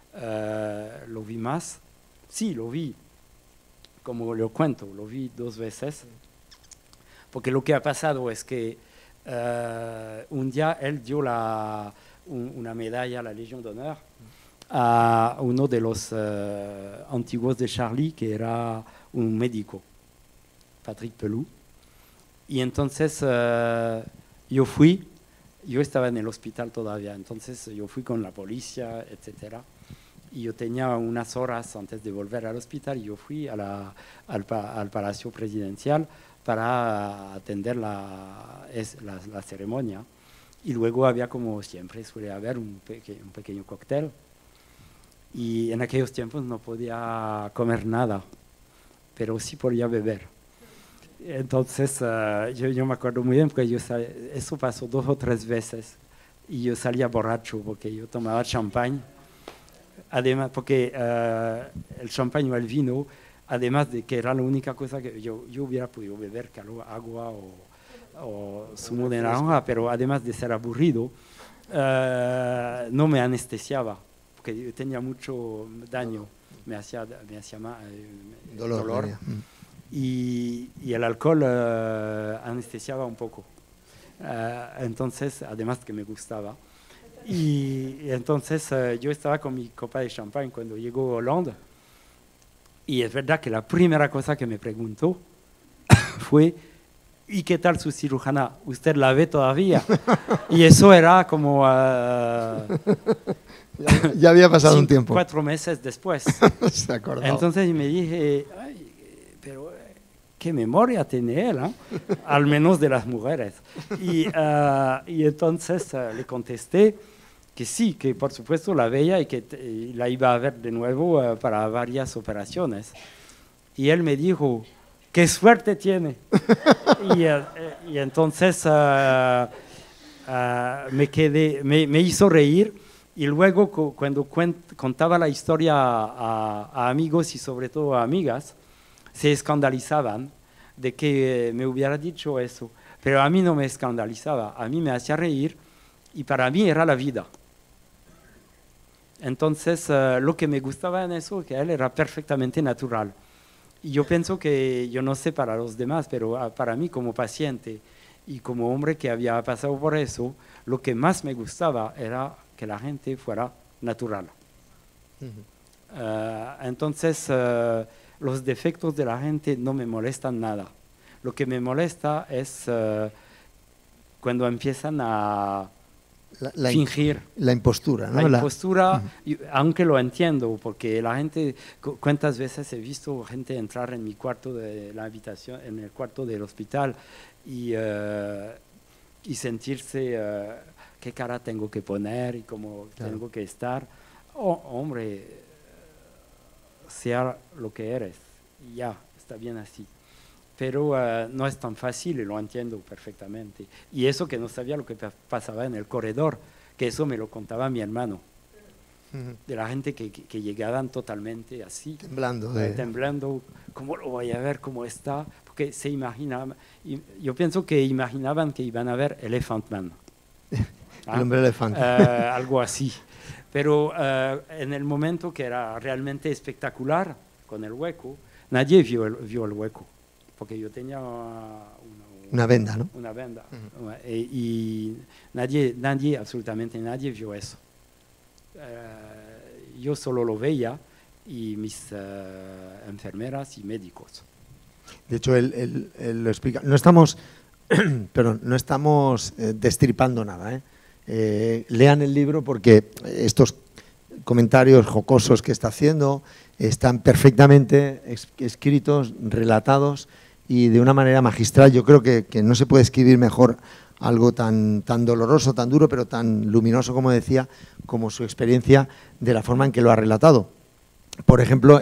más. Sí, lo vi, como lo cuento, lo vi 2 veces, porque lo que ha pasado es que un día él dio una medalla a la Legión de Honor a uno de los antiguos de Charlie, que era un médico, Patrick Pelou. Y entonces yo estaba en el hospital todavía, entonces yo fui con la policía, etc. Y yo tenía unas horas antes de volver al hospital y yo fui al Palacio Presidencial para atender la ceremonia. Y luego había, como siempre suele haber, un pequeño cóctel. Y en aquellos tiempos no podía comer nada, pero sí podía beber. Entonces yo me acuerdo muy bien porque eso pasó 2 o 3 veces. Y yo salía borracho porque yo tomaba champán. Además, porque el champán o el vino, además de que era la única cosa que yo hubiera podido beber, agua o zumo de naranja, pero además de ser aburrido, no me anestesiaba, porque yo tenía mucho daño, me hacía dolor. Y el alcohol anestesiaba un poco. Entonces, además que me gustaba. Y entonces yo estaba con mi copa de champán cuando llegó Hollande. Y es verdad que la primera cosa que me preguntó fue: ¿y qué tal su cirujana? ¿Usted la ve todavía? Y eso era como... ya había pasado un tiempo. 4 meses después. Se acordaba. Entonces me dije, ay, pero qué memoria tiene él, ¿eh? Al menos de las mujeres. Y entonces le contesté que sí, que por supuesto la veía y que la iba a ver de nuevo para varias operaciones. Y él me dijo: ¡qué suerte tiene! y entonces me hizo reír, y luego cuando contaba la historia a amigos y sobre todo a amigas, se escandalizaban de que me hubiera dicho eso, pero a mí no me escandalizaba, a mí me hacía reír y para mí era la vida. Entonces lo que me gustaba en eso es que él era perfectamente natural. Y yo pienso que, yo no sé para los demás, pero para mí como paciente y como hombre que había pasado por eso, lo que más me gustaba era que la gente fuera natural. Entonces, los defectos de la gente no me molestan nada. Lo que me molesta es cuando empiezan a fingir. La impostura, ¿no? La impostura, aunque lo entiendo, porque la gente, ¿cuántas veces he visto gente entrar en mi cuarto de la habitación, en el cuarto del hospital y sentirse qué cara tengo que poner y cómo tengo que estar? Oh, hombre, sea lo que eres, ya, está bien así. Pero no es tan fácil y lo entiendo perfectamente. Y eso que no sabía lo que pasaba en el corredor, que eso me lo contaba mi hermano. De la gente que llegaban totalmente así. Temblando. Temblando, ¿cómo lo voy a ver? ¿Cómo está? Porque se imaginaban, yo pienso que imaginaban que iban a ver Elephant Man. El hombre elefante. Algo así. Pero en el momento que era realmente espectacular, con el hueco, nadie vio el hueco. Porque yo tenía una venda, ¿no? Una venda. Y nadie, absolutamente nadie vio eso. Yo solo lo veía y mis enfermeras y médicos. De hecho, él lo explica. No estamos, no estamos destripando nada, lean el libro porque estos comentarios jocosos que está haciendo están perfectamente escritos, relatados y de una manera magistral. Yo creo que no se puede escribir mejor algo tan doloroso, tan duro, pero tan luminoso, como decía, como su experiencia, de la forma en que lo ha relatado. Por ejemplo,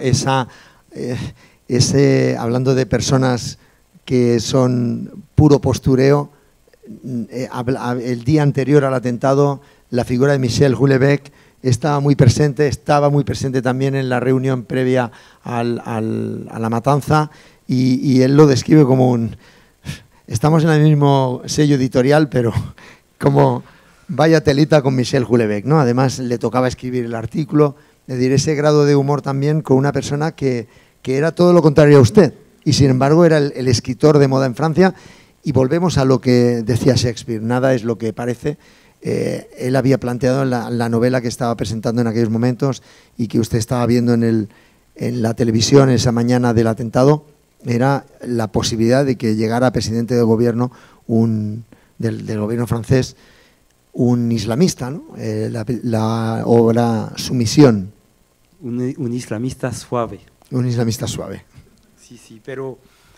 hablando de personas que son puro postureo, el día anterior al atentado la figura de Michel Houellebecq estaba muy presente también en la reunión previa a la matanza, y él lo describe como estamos en el mismo sello editorial, pero como vaya telita con Michel Houellebecq, ¿no? Además le tocaba escribir el artículo, es decir, ese grado de humor también con una persona que era todo lo contrario a usted, y sin embargo era el escritor de moda en Francia. Y volvemos a lo que decía Shakespeare, nada es lo que parece. Él había planteado en la novela que estaba presentando en aquellos momentos y que usted estaba viendo en la televisión esa mañana del atentado, era la posibilidad de que llegara presidente del gobierno del gobierno francés un islamista, ¿no? La obra Sumisión. Un islamista suave. Un islamista suave. Sí, pero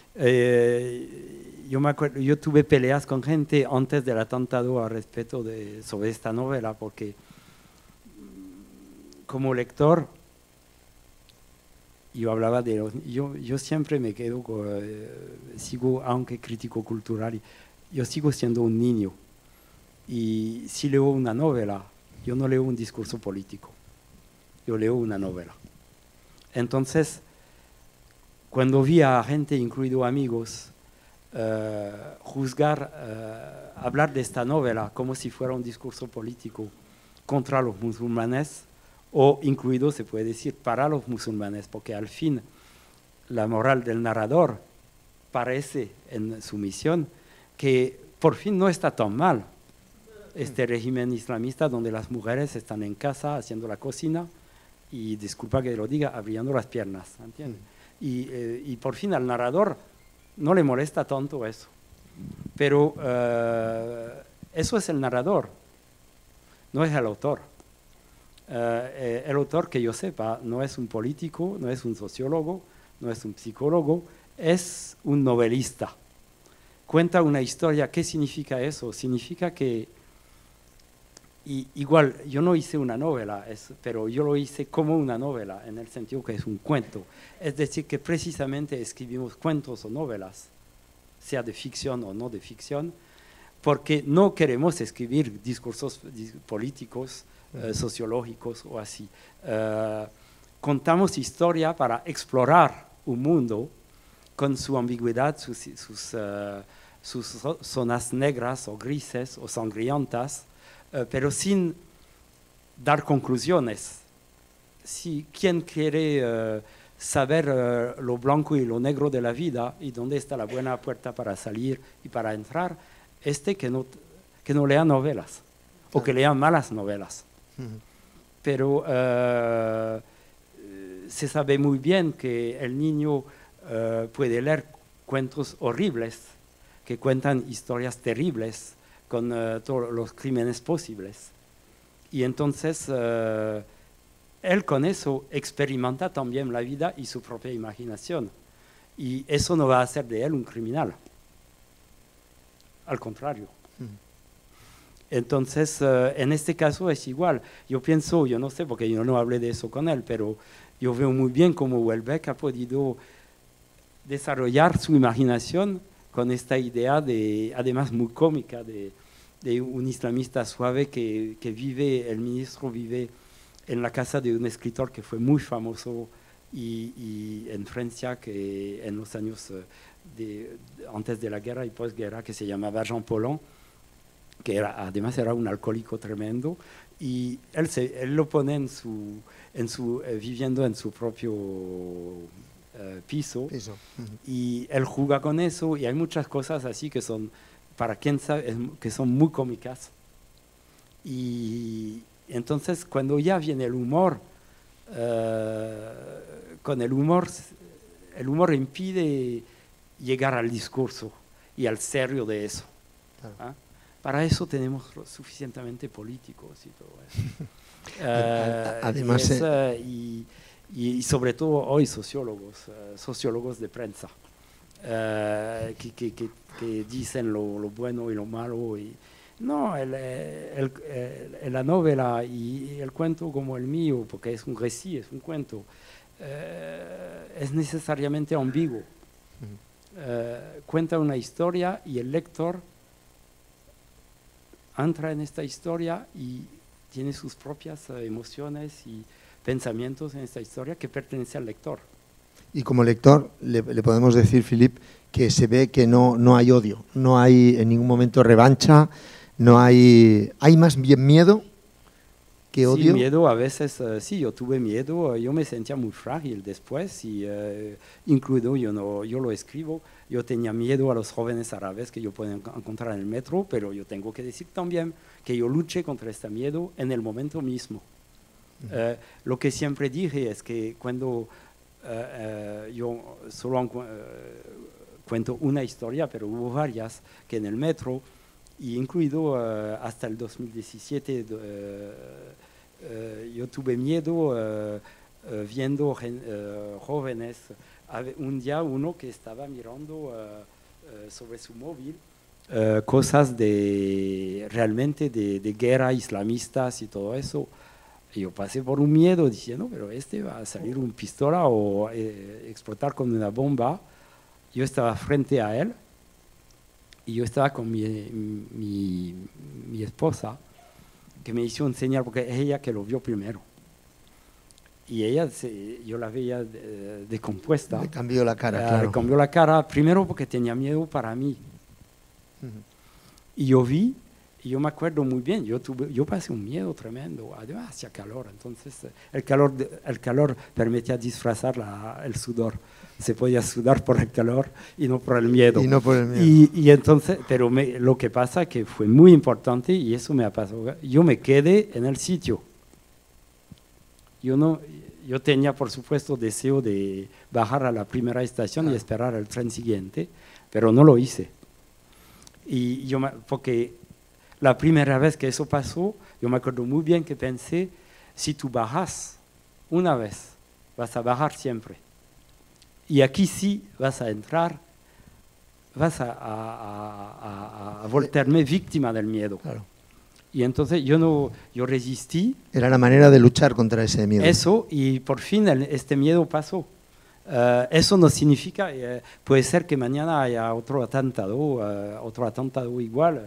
yo me acuerdo, yo tuve peleas con gente antes del atentado sobre esta novela, porque como lector yo hablaba yo siempre me quedo sigo, aunque crítico cultural, yo sigo siendo un niño, y si leo una novela, yo no leo un discurso político, yo leo una novela. Entonces, cuando vi a gente, incluido amigos, hablar de esta novela como si fuera un discurso político contra los musulmanes, o incluido, se puede decir, para los musulmanes, porque al fin la moral del narrador parece en su misión que por fin no está tan mal este régimen islamista donde las mujeres están en casa haciendo la cocina y, disculpa que lo diga, abriendo las piernas, ¿entiendes? Y por fin al narrador no le molesta tanto eso. Pero eso es el narrador, no es el autor. El autor, que yo sepa, no es un político, no es un sociólogo, no es un psicólogo, es un novelista. Cuenta una historia. ¿Qué significa eso? Significa que, igual, yo no hice una novela, pero yo lo hice como una novela, en el sentido que es un cuento. Es decir, que precisamente escribimos cuentos o novelas, sea de ficción o no de ficción, porque no queremos escribir discursos políticos, sociológicos o así. Contamos historia para explorar un mundo con su ambigüedad, sus zonas negras o grises o sangrientas, pero sin dar conclusiones. Si quien quiere saber lo blanco y lo negro de la vida y dónde está la buena puerta para salir y para entrar, que no lea novelas, o que lea malas novelas. Pero se sabe muy bien que el niño puede leer cuentos horribles que cuentan historias terribles con todos los crímenes posibles. Y entonces él con eso experimenta también la vida y su propia imaginación. Y eso no va a hacer de él un criminal. Al contrario. Entonces, en este caso es igual. Yo pienso, yo no sé, porque yo no hablé de eso con él, pero yo veo muy bien cómo Houellebecq ha podido desarrollar su imaginación con esta idea, además muy cómica, de un islamista suave que vive, el ministro vive en la casa de un escritor que fue muy famoso y en Francia, que en los años antes de la guerra y posguerra, que se llamaba Jean Paulhan, que además era un alcohólico tremendo, y él lo pone viviendo en su propio piso. Y él juega con eso, y hay muchas cosas así que son, para quien sabe, que son muy cómicas. Y entonces cuando ya viene el humor, con el humor impide llegar al discurso y al serio de eso. Claro. ¿Ah? Para eso tenemos suficientemente políticos y todo eso. Además, y sobre todo hoy sociólogos de prensa, que dicen lo bueno y lo malo. No, la novela y el cuento como el mío, porque es un récit, es un cuento, es necesariamente ambiguo. Cuenta una historia y el lector entra en esta historia y tiene sus propias emociones y pensamientos en esta historia que pertenece al lector. Y como lector le podemos decir, Philippe, que se ve que no hay odio, no hay en ningún momento revancha, hay más bien miedo que odio. Sí, miedo a veces, sí, yo tuve miedo, yo me sentía muy frágil después, y incluido yo lo escribo, yo tenía miedo a los jóvenes árabes que yo puedo encontrar en el metro, pero yo tengo que decir también que yo luché contra este miedo en el momento mismo. Lo que siempre dije es que cuando yo solo cuento una historia, pero hubo varias, que en el metro, y incluido hasta el 2017, yo tuve miedo viendo jóvenes. Un día uno que estaba mirando sobre su móvil cosas realmente de guerra islamistas y todo eso. Y yo pasé por un miedo diciendo, pero va a salir una pistola o explotar con una bomba. Yo estaba frente a él y yo estaba con mi esposa, que me hizo un señal porque es ella que lo vio primero. Y ella, yo la veía descompuesta. Le cambió la cara, claro. Le cambió la cara, primero porque tenía miedo para mí. Y yo vi, y yo me acuerdo muy bien, yo pasé un miedo tremendo, además hacía calor, entonces el calor permitía disfrazar el sudor. Se podía sudar por el calor y no por el miedo. Y no por el miedo. Y entonces, pero lo que pasa es que fue muy importante, y eso me ha pasado, yo me quedé en el sitio. Yo tenía, por supuesto, deseo de bajar a la primera estación y esperar el tren siguiente, pero no lo hice. Porque la primera vez que eso pasó, yo me acuerdo muy bien que pensé, si tú bajas una vez, vas a bajar siempre. Y aquí sí vas a entrar, vas a volverme víctima del miedo. Claro. Y entonces yo resistí. Era la manera de luchar contra ese miedo. Eso, y por fin este miedo pasó. Eso no significa, puede ser que mañana haya otro atentado igual,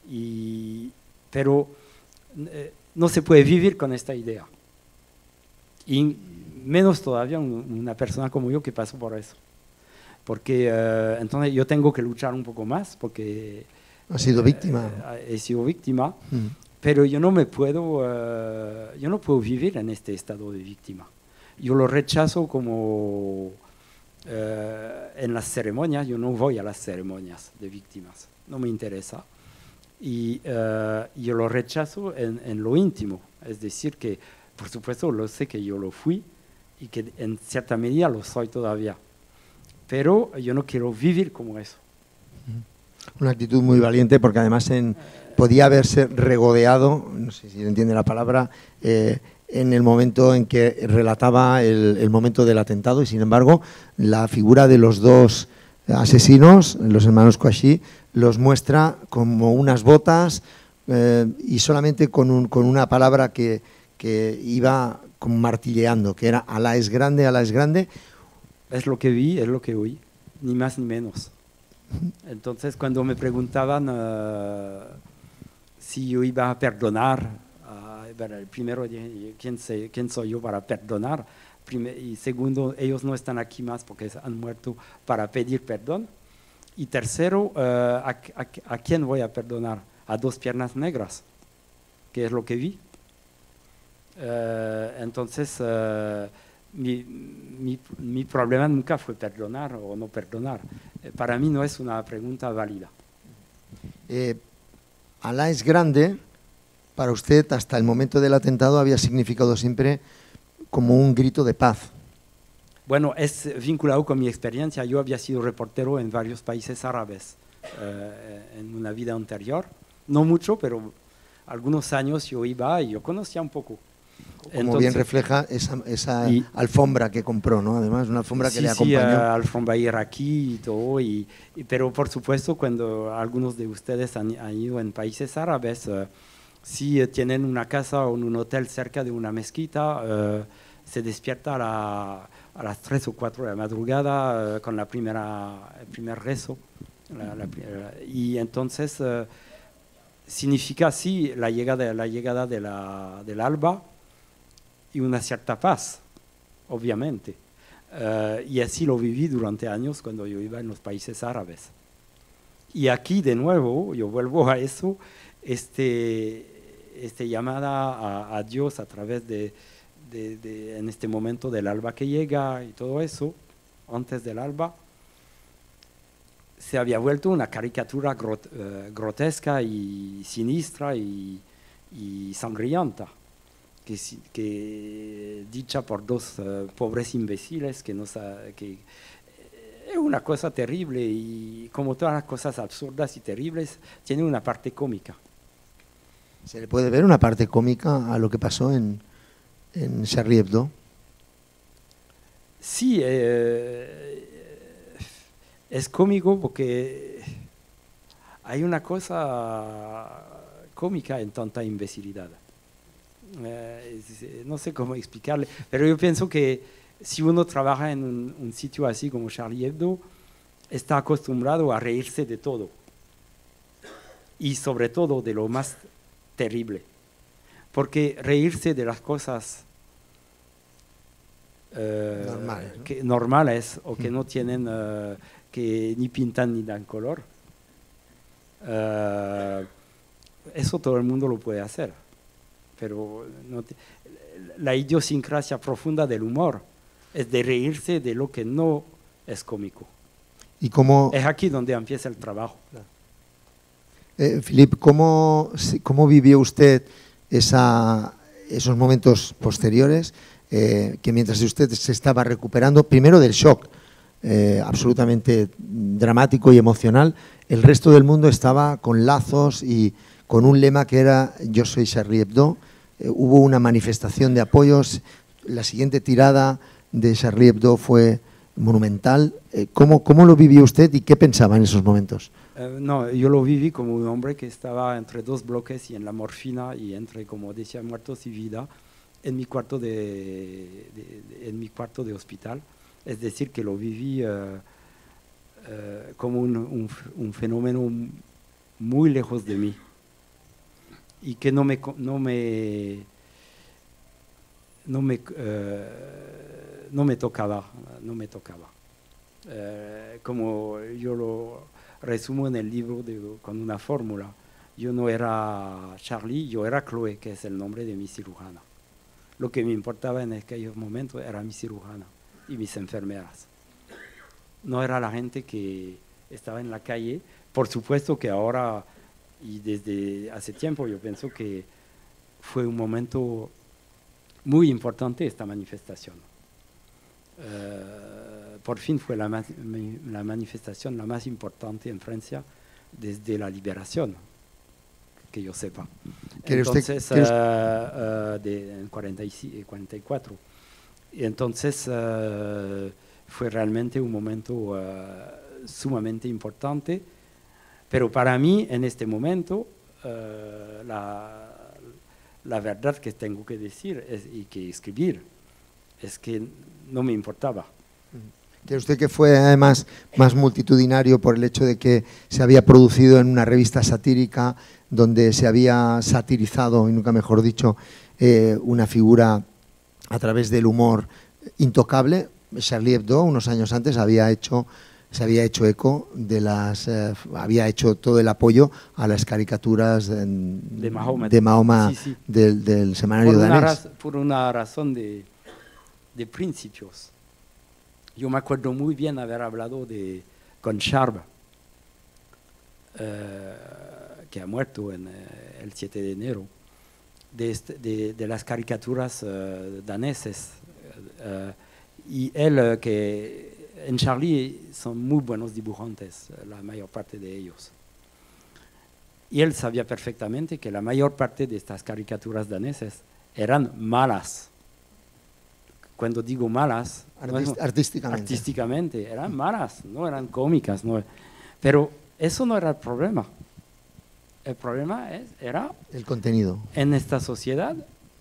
pero no se puede vivir con esta idea. Y menos todavía una persona como yo que pasó por eso. Porque entonces yo tengo que luchar un poco más, porque ha sido víctima. He sido víctima, pero yo no puedo vivir en este estado de víctima. Yo lo rechazo como en las ceremonias. Yo no voy a las ceremonias de víctimas, no me interesa. Y yo lo rechazo en lo íntimo, es decir, que por supuesto lo sé que yo lo fui y que en cierta medida lo soy todavía, pero yo no quiero vivir como eso. Una actitud muy valiente, porque además podía haberse regodeado, no sé si entiende la palabra, en el momento en que relataba el momento del atentado, y sin embargo la figura de los dos asesinos, los hermanos Kouachi, los muestra como unas botas y solamente con una palabra que iba como martilleando, que era Alá es grande, Alá es grande. Es lo que vi, es lo que oí, ni más ni menos. Entonces cuando me preguntaban si yo iba a perdonar, el primero dije, ¿quién soy yo para perdonar? Y segundo, ellos no están aquí más porque han muerto para pedir perdón. Y tercero, ¿a quién voy a perdonar? A dos piernas negras, que es lo que vi. Entonces, mi problema nunca fue perdonar o no perdonar. Para mí no es una pregunta válida. Alá es grande, para usted hasta el momento del atentado había significado siempre como un grito de paz. Bueno, es vinculado con mi experiencia. Yo había sido reportero en varios países árabes en una vida anterior. No mucho, pero algunos años yo iba y yo conocía un poco. Como entonces, bien refleja esa alfombra que compró, ¿no? Además, una alfombra que le acompañó. Sí, alfombra iraquí y todo. Pero por supuesto, cuando algunos de ustedes han ido en países árabes, si tienen una casa o un hotel cerca de una mezquita, se despierta a las 3 o 4 de la madrugada con el primer rezo. Y entonces significa sí la llegada del alba y una cierta paz, obviamente. Y así lo viví durante años cuando yo iba en los países árabes. Y aquí de nuevo, yo vuelvo a eso, llamada a Dios a través en este momento del alba que llega y todo eso, antes del alba, se había vuelto una caricatura grotesca y sinistra y sangrienta, que dicha por dos pobres imbéciles que es una cosa terrible, y como todas las cosas absurdas y terribles, tiene una parte cómica. ¿Se le puede ver una parte cómica a lo que pasó en Charlie Hebdo? Sí, es cómico porque hay una cosa cómica en tanta imbecilidad. No sé cómo explicarle, pero yo pienso que si uno trabaja en un sitio así como Charlie Hebdo, está acostumbrado a reírse de todo, y sobre todo de lo más terrible, porque reírse de las cosas normales, ¿no? normales o que no tienen, que ni pintan ni dan color, eso todo el mundo lo puede hacer, pero la idiosincrasia profunda del humor es de reírse de lo que no es cómico. ¿Y cómo, Es aquí donde empieza el trabajo. Philippe, cómo vivió usted esos momentos posteriores, que mientras usted se estaba recuperando, primero del shock absolutamente dramático y emocional, el resto del mundo estaba con lazos y con un lema que era "Yo soy Charlie Hebdo"? Hubo una manifestación de apoyos, la siguiente tirada de Charlie Hebdo fue monumental. ¿Cómo lo vivió usted y qué pensaba en esos momentos? No, yo lo viví como un hombre que estaba entre dos bloques y en la morfina y entre, como decía, muertos y vida, en mi cuarto de hospital. Es decir, que lo viví como un fenómeno muy lejos de mí y que no me tocaba. Como yo lo resumo en el libro con una fórmula: yo no era Charlie, yo era Chloé, que es el nombre de mi cirujana. Lo que me importaba en aquellos momentos era mi cirujana y mis enfermeras. No era la gente que estaba en la calle. Por supuesto que ahora y desde hace tiempo yo pienso que fue un momento muy importante esta manifestación. Por fin fue la manifestación la más importante en Francia desde la liberación, que yo sepa. Entonces, en 44. Y entonces fue realmente un momento sumamente importante, pero para mí en este momento la verdad que tengo que decir y que escribir es que no me importaba. ¿Cree usted que fue además más multitudinario por el hecho de que se había producido en una revista satírica donde se había satirizado, y nunca mejor dicho, una figura a través del humor intocable? Charlie Hebdo, unos años antes, se había hecho eco de había hecho todo el apoyo a las caricaturas de Mahoma, sí. Del semanario danés. Por una razón de principios. Yo me acuerdo muy bien haber hablado con Charb, que ha muerto el 7 de enero, de las caricaturas daneses. Y él, que en Charlie son muy buenos dibujantes, la mayor parte de ellos. Y él sabía perfectamente que la mayor parte de estas caricaturas daneses eran malas. Cuando digo malas, artísticamente eran malas, no eran cómicas. No, pero eso no era el problema. El problema era el contenido. En esta sociedad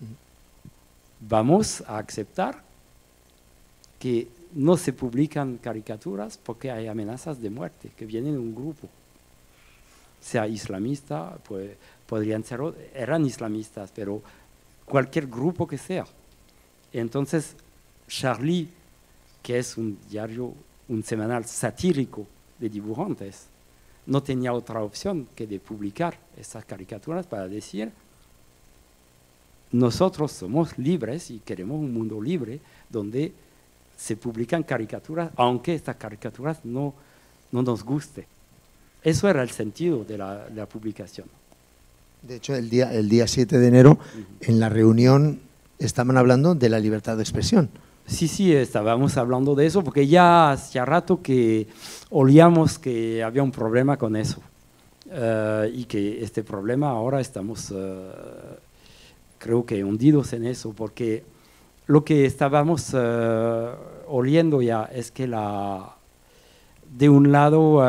vamos a aceptar que no se publican caricaturas porque hay amenazas de muerte que vienen de un grupo, sea islamista, podrían ser, eran islamistas, pero cualquier grupo que sea. Entonces, Charlie, que es un diario, un semanal satírico de dibujantes, no tenía otra opción que de publicar esas caricaturas para decir: nosotros somos libres y queremos un mundo libre donde se publican caricaturas, aunque estas caricaturas no nos guste. Eso era el sentido de la publicación. De hecho, el día 7 de enero, en la reunión, estaban hablando de la libertad de expresión. Sí, estábamos hablando de eso porque ya hacía rato que olíamos que había un problema con eso y que este problema ahora estamos, creo que hundidos en eso, porque lo que estábamos oliendo ya es que de un lado,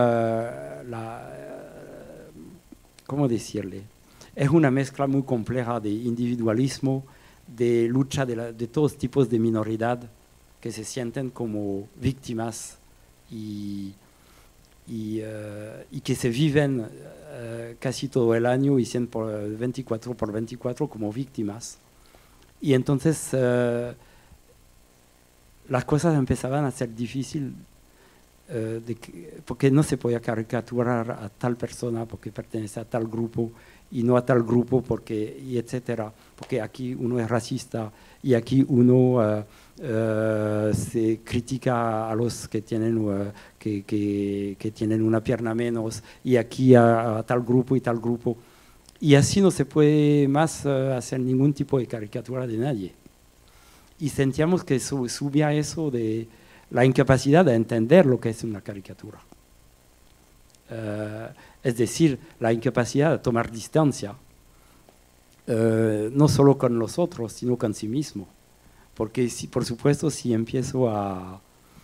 ¿cómo decirle? Es una mezcla muy compleja de individualismo, de lucha de todos tipos de minoridad que se sienten como víctimas y que se viven casi todo el año y 24 por 24 como víctimas. Y entonces las cosas empezaban a ser difíciles porque no se podía caricaturar a tal persona porque pertenece a tal grupo y no a tal grupo porque, y etcétera, porque aquí uno es racista y aquí uno se critica a los que tienen, que tienen una pierna menos y aquí a tal grupo y tal grupo. Y así no se puede más hacer ningún tipo de caricatura de nadie. Y sentíamos que subía eso de la incapacidad de entender lo que es una caricatura. Es decir, la incapacidad de tomar distancia, no solo con los otros, sino con sí mismo. Porque, por supuesto, si empiezo a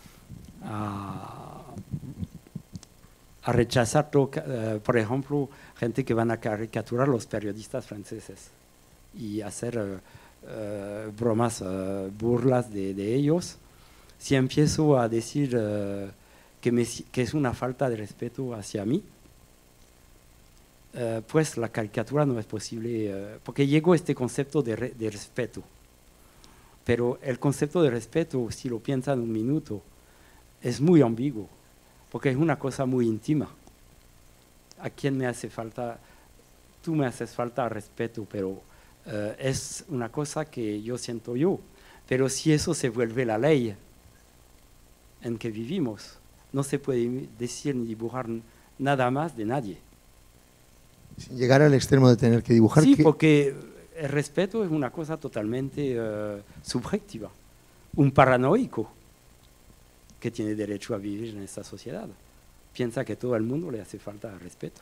rechazar, por ejemplo, gente que van a caricaturar los periodistas franceses y hacer bromas, burlas de ellos, si empiezo a decir que es una falta de respeto hacia mí, pues la caricatura no es posible, porque llegó este concepto de respeto. Pero el concepto de respeto, si lo piensan un minuto, es muy ambiguo, porque es una cosa muy íntima. ¿A quién me hace falta? Tú me haces falta respeto, pero es una cosa que yo siento yo. Pero si eso se vuelve la ley en que vivimos, no se puede decir ni dibujar nada más de nadie. Sin llegar al extremo de tener que dibujar. Sí, porque el respeto es una cosa totalmente subjetiva. Un paranoico que tiene derecho a vivir en esta sociedad piensa que todo el mundo le hace falta respeto.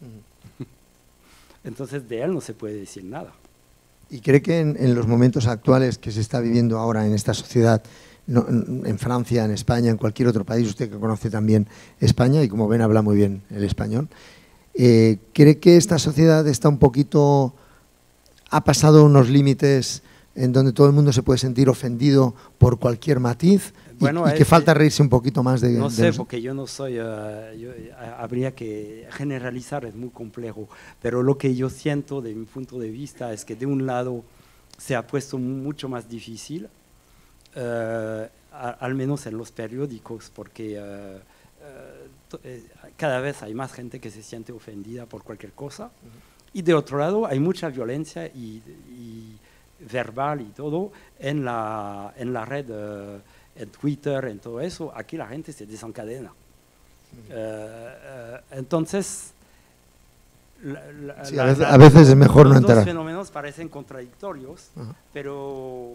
Entonces de él no se puede decir nada. ¿Y cree que en los momentos actuales que se está viviendo ahora en esta sociedad, en Francia, en España, en cualquier otro país, usted que conoce también España y como ven habla muy bien el español, cree que esta sociedad está un poquito, ha pasado unos límites en donde todo el mundo se puede sentir ofendido por cualquier matiz y que falta reírse un poquito más de... No sé, porque yo no soy, habría que generalizar, es muy complejo, pero lo que yo siento de mi punto de vista es que de un lado se ha puesto mucho más difícil, al menos en los periódicos, porque cada vez hay más gente que se siente ofendida por cualquier cosa, y de otro lado hay mucha violencia y verbal y todo en la red, en Twitter, en todo eso. Aquí la gente se desencadena. Entonces, sí, a veces es mejor no entrar. Los fenómenos parecen contradictorios, pero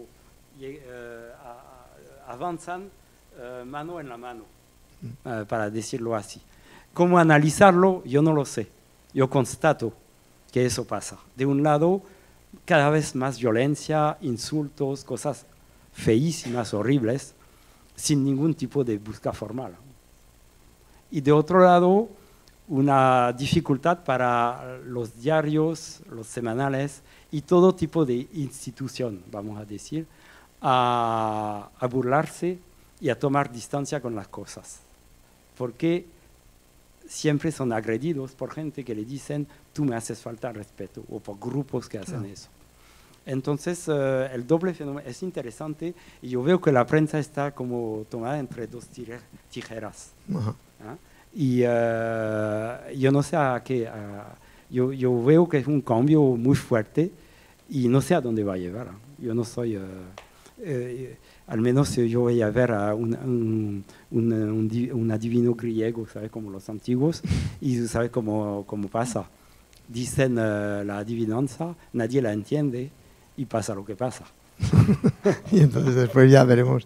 avanzan mano en la mano, para decirlo así. ¿Cómo analizarlo? Yo no lo sé. Yo constato que eso pasa. De un lado, cada vez más violencia, insultos, cosas feísimas, horribles, sin ningún tipo de busca formal. Y de otro lado, una dificultad para los diarios, los semanales y todo tipo de institución, vamos a decir, a burlarse y a tomar distancia con las cosas. Porque siempre son agredidos por gente que le dicen tú me haces falta respeto, o por grupos que hacen eso. Entonces, el doble fenómeno es interesante y yo veo que la prensa está como tomada entre dos tijeras. ¿Ah? Y yo no sé a qué, yo veo que es un cambio muy fuerte y no sé a dónde va a llevar. Yo no soy, al menos yo voy a ver a un adivino griego, ¿sabes? Como los antiguos, y ¿sabes cómo pasa? Dicen la adivinanza, nadie la entiende y pasa lo que pasa. Y entonces después ya veremos.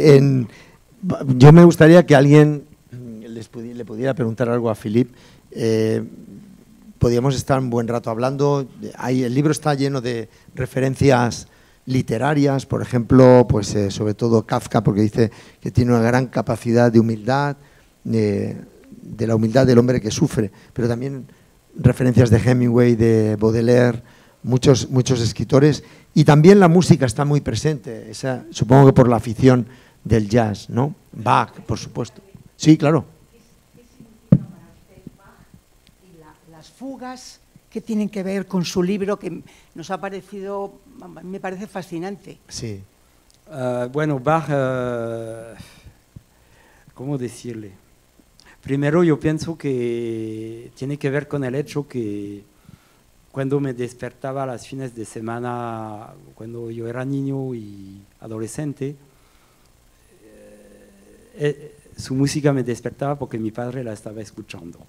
Yo me gustaría que alguien le pudiera preguntar algo a Philippe. Podríamos estar un buen rato hablando. El libro está lleno de referencias literarias, por ejemplo, pues sobre todo Kafka, porque dice que tiene una gran capacidad de humildad, de la humildad del hombre que sufre, pero también referencias de Hemingway, de Baudelaire, muchos escritores, y también la música está muy presente, supongo que por la afición del jazz, ¿no? Bach, por supuesto. Sí, claro. ¿Qué significa para usted Bach y las fugas que tienen que ver con su libro, que nos ha parecido, me parece fascinante? Sí. Bueno, Bach, ¿cómo decirle? Primero yo pienso que tiene que ver con el hecho que cuando me despertaba a las fines de semana, cuando yo era niño y adolescente, su música me despertaba porque mi padre la estaba escuchando.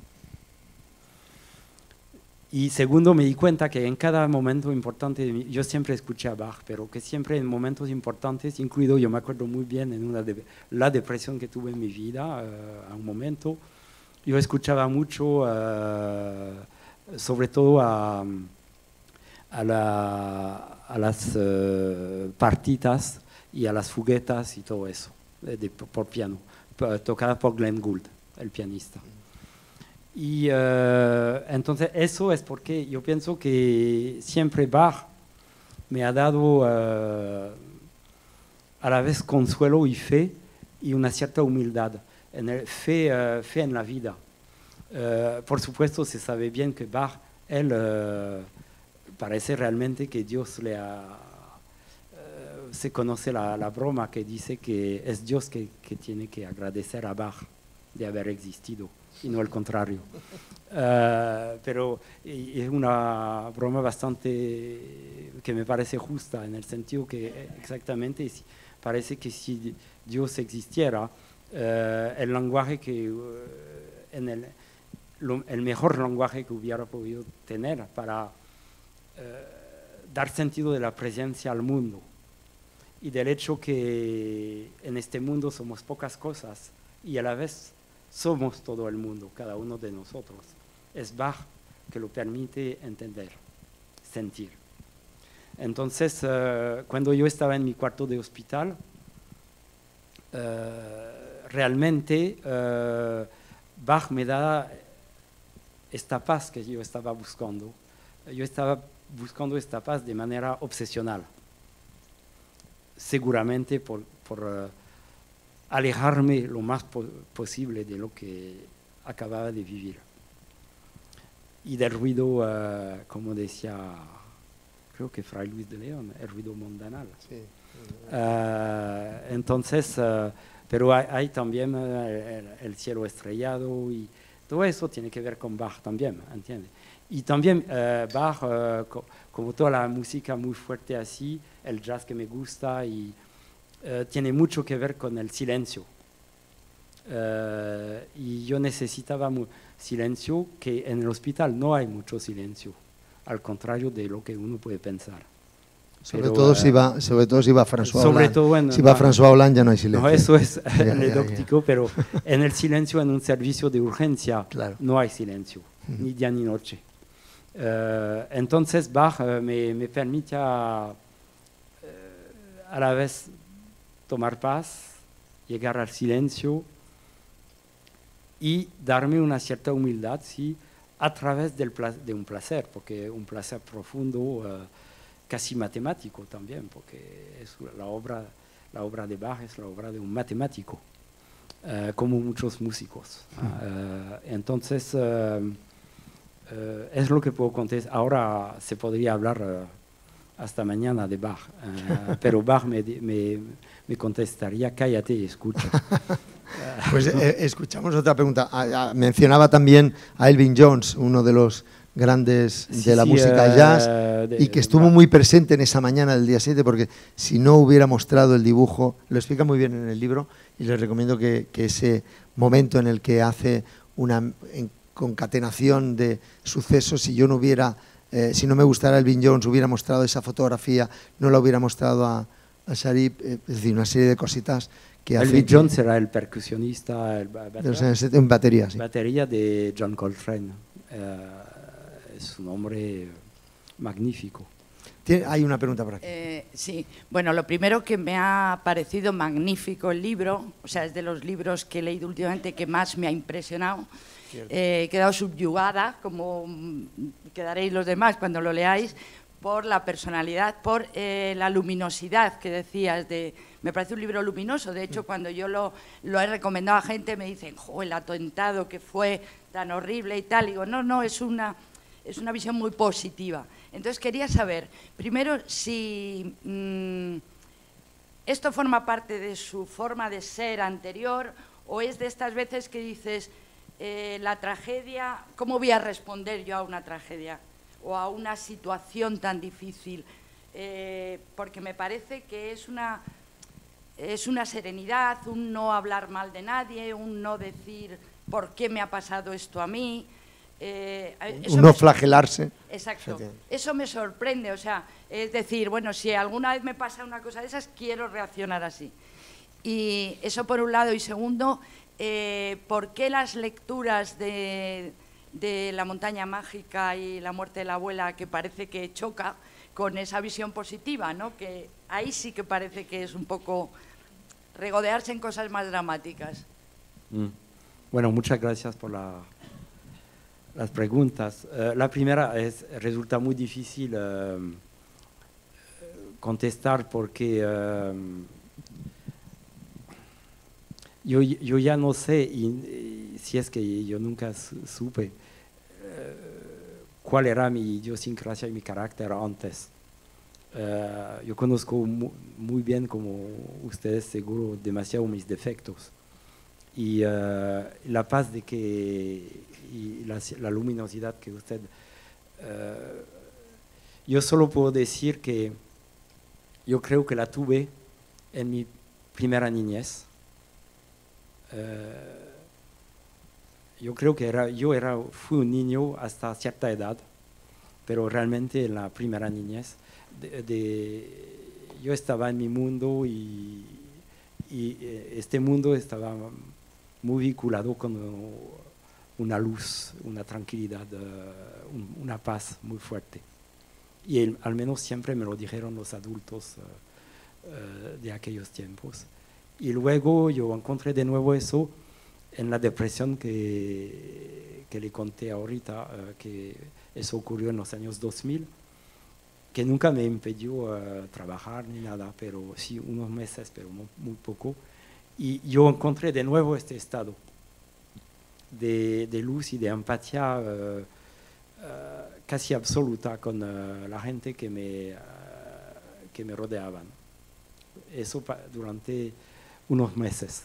Y segundo, me di cuenta que en cada momento importante de yo siempre escuché a Bach, pero que siempre en momentos importantes, incluido, yo me acuerdo muy bien en la depresión que tuve en mi vida, a un momento, yo escuchaba mucho, sobre todo a las partitas y a las fuguetas y todo eso, por piano, tocadas por Glenn Gould, el pianista. Y entonces eso es porque yo pienso que siempre Bach me ha dado a la vez consuelo y fe y una cierta humildad, fe en la vida. Por supuesto se sabe bien que Bach, él parece realmente que Dios le ha... se conoce la broma que dice que es Dios que tiene que agradecer a Bach de haber existido y no al contrario. Pero es una broma bastante que me parece justa, en el sentido que exactamente parece que si Dios existiera, el lenguaje que el mejor lenguaje que hubiera podido tener para dar sentido de la presencia al mundo y del hecho que en este mundo somos pocas cosas y a la vez somos todo el mundo, cada uno de nosotros. Es Bach que lo permite entender, sentir. Entonces, cuando yo estaba en mi cuarto de hospital, realmente Bach me da esta paz que yo estaba buscando. Yo estaba buscando esta paz de manera obsesional, seguramente por alejarme lo más posible de lo que acababa de vivir y del ruido, como decía, creo que Fray Luis de León, el ruido mundanal. Sí. Entonces, pero hay también el cielo estrellado y todo eso tiene que ver con Bach también, ¿entiendes? Y también Bach, como toda la música muy fuerte así, el jazz que me gusta y tiene mucho que ver con el silencio. Y yo necesitaba silencio, que en el hospital no hay mucho silencio, al contrario de lo que uno puede pensar. Sobre todo si va François Hollande. Bueno, si va François Hollande ya no hay silencio. No, eso es anecdótico, pero en el silencio, en un servicio de urgencia, claro, no hay silencio, ni día ni noche. Entonces Bach me permite a la vez tomar paz, llegar al silencio y darme una cierta humildad, sí, a través de un placer, porque un placer profundo, casi matemático también, porque es la obra de Bach es la obra de un matemático, como muchos músicos. Entonces, Es lo que puedo contestar. Ahora se podría hablar hasta mañana de Bach, pero Bach me contestaría, cállate y escucha. Pues escuchamos otra pregunta. Mencionaba también a Elvin Jones, uno de los grandes de la música jazz, y que estuvo muy presente en esa mañana del día 7, porque si no hubiera mostrado el dibujo, lo explica muy bien en el libro, y les recomiendo que ese momento en el que hace una concatenación de sucesos, si yo no hubiera, si no me gustara Elvin Jones, hubiera mostrado esa fotografía, no la hubiera mostrado a Sharif, es decir, una serie de cositas que Elvin Jones era el percusionista, en batería, sí. Batería de John Coltrane. Es un hombre magnífico. Hay una pregunta por aquí. Sí, bueno, lo primero que me ha parecido magnífico el libro, o sea, es de los libros que he leído últimamente que más me ha impresionado. He quedado subyugada, como quedaréis los demás cuando lo leáis, por la personalidad, por la luminosidad que decías. Me parece un libro luminoso. De hecho, cuando yo lo he recomendado a gente, me dicen, ¡jo, el atentado que fue tan horrible y tal! Digo, no, es una visión muy positiva. Entonces quería saber, primero, si esto forma parte de su forma de ser anterior, o es de estas veces que dices, la tragedia, ¿cómo voy a responder yo a una tragedia o a una situación tan difícil? Porque me parece que es una serenidad, un no hablar mal de nadie, un no decir ¿por qué me ha pasado esto a mí? No flagelarse. Exacto, eso me sorprende, o sea, es decir, bueno, si alguna vez me pasa una cosa de esas, quiero reaccionar así. Y eso por un lado, y segundo, ¿por qué las lecturas de La montaña mágica y La muerte de la abuela, que parece que choca con esa visión positiva, ¿no? Que ahí sí que parece que es un poco regodearse en cosas más dramáticas? Bueno, muchas gracias por las preguntas. La primera resulta muy difícil contestar porque yo ya no sé, si es que yo nunca supe cuál era mi idiosincrasia y mi carácter antes. Yo conozco muy bien, como ustedes seguro, demasiado mis defectos. Y la paz de que, y la luminosidad que usted... yo solo puedo decir que yo creo que la tuve en mi primera niñez. Yo creo que fui un niño hasta cierta edad, pero realmente en la primera niñez yo estaba en mi mundo y este mundo estaba muy vinculado con una luz, una tranquilidad, una paz muy fuerte. Y al menos siempre me lo dijeron los adultos de aquellos tiempos. Y luego yo encontré de nuevo eso en la depresión que le conté ahorita, que eso ocurrió en los años 2000, que nunca me impidió trabajar ni nada, pero sí unos meses, pero muy poco. Y yo encontré de nuevo este estado de luz y de empatía casi absoluta con la gente que me rodeaban. Eso durante unos meses.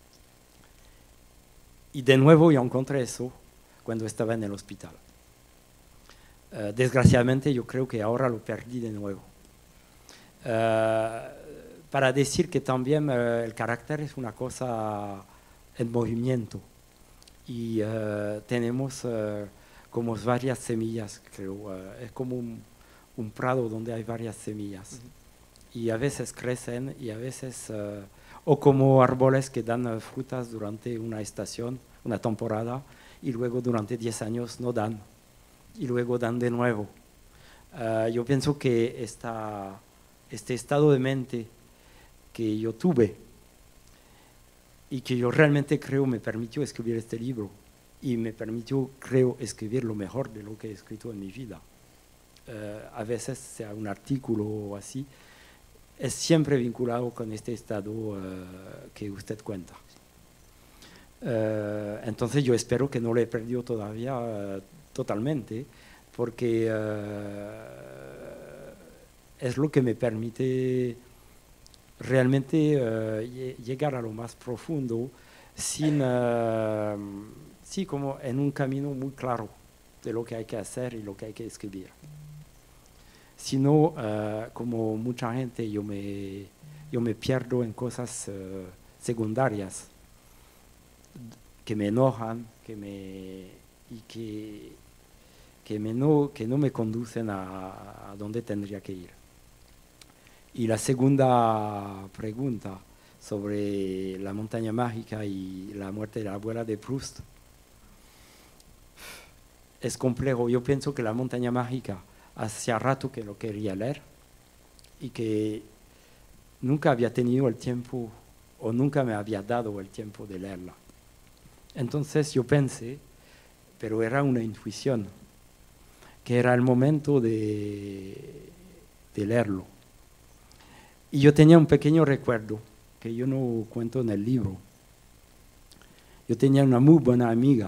Y de nuevo yo encontré eso cuando estaba en el hospital. Desgraciadamente yo creo que ahora lo perdí de nuevo. Para decir que también el carácter es una cosa en movimiento. Y tenemos como varias semillas, creo. Es como un prado donde hay varias semillas. Y a veces crecen y a veces... o como árboles que dan frutas durante una estación, una temporada, y luego durante 10 años no dan, y luego dan de nuevo. Yo pienso que este estado de mente que yo tuve y que yo realmente creo me permitió escribir este libro, y me permitió, creo, escribir lo mejor de lo que he escrito en mi vida. A veces, sea un artículo o así, es siempre vinculado con este estado que usted cuenta. Entonces yo espero que no lo he perdido todavía totalmente, porque es lo que me permite realmente llegar a lo más profundo sin, sí, como en un camino muy claro de lo que hay que hacer y lo que hay que escribir. Sino, como mucha gente, yo me pierdo en cosas secundarias que me enojan, que no me conducen a donde tendría que ir. Y la segunda pregunta sobre la montaña mágica y la muerte de la abuela de Proust es complejo. Yo pienso que la montaña mágica hacía rato que lo quería leer y que nunca había tenido el tiempo o nunca me había dado el tiempo de leerla. Entonces yo pensé, pero era una intuición, que era el momento de leerlo. Y yo tenía un pequeño recuerdo, que yo no cuento en el libro. Yo tenía una muy buena amiga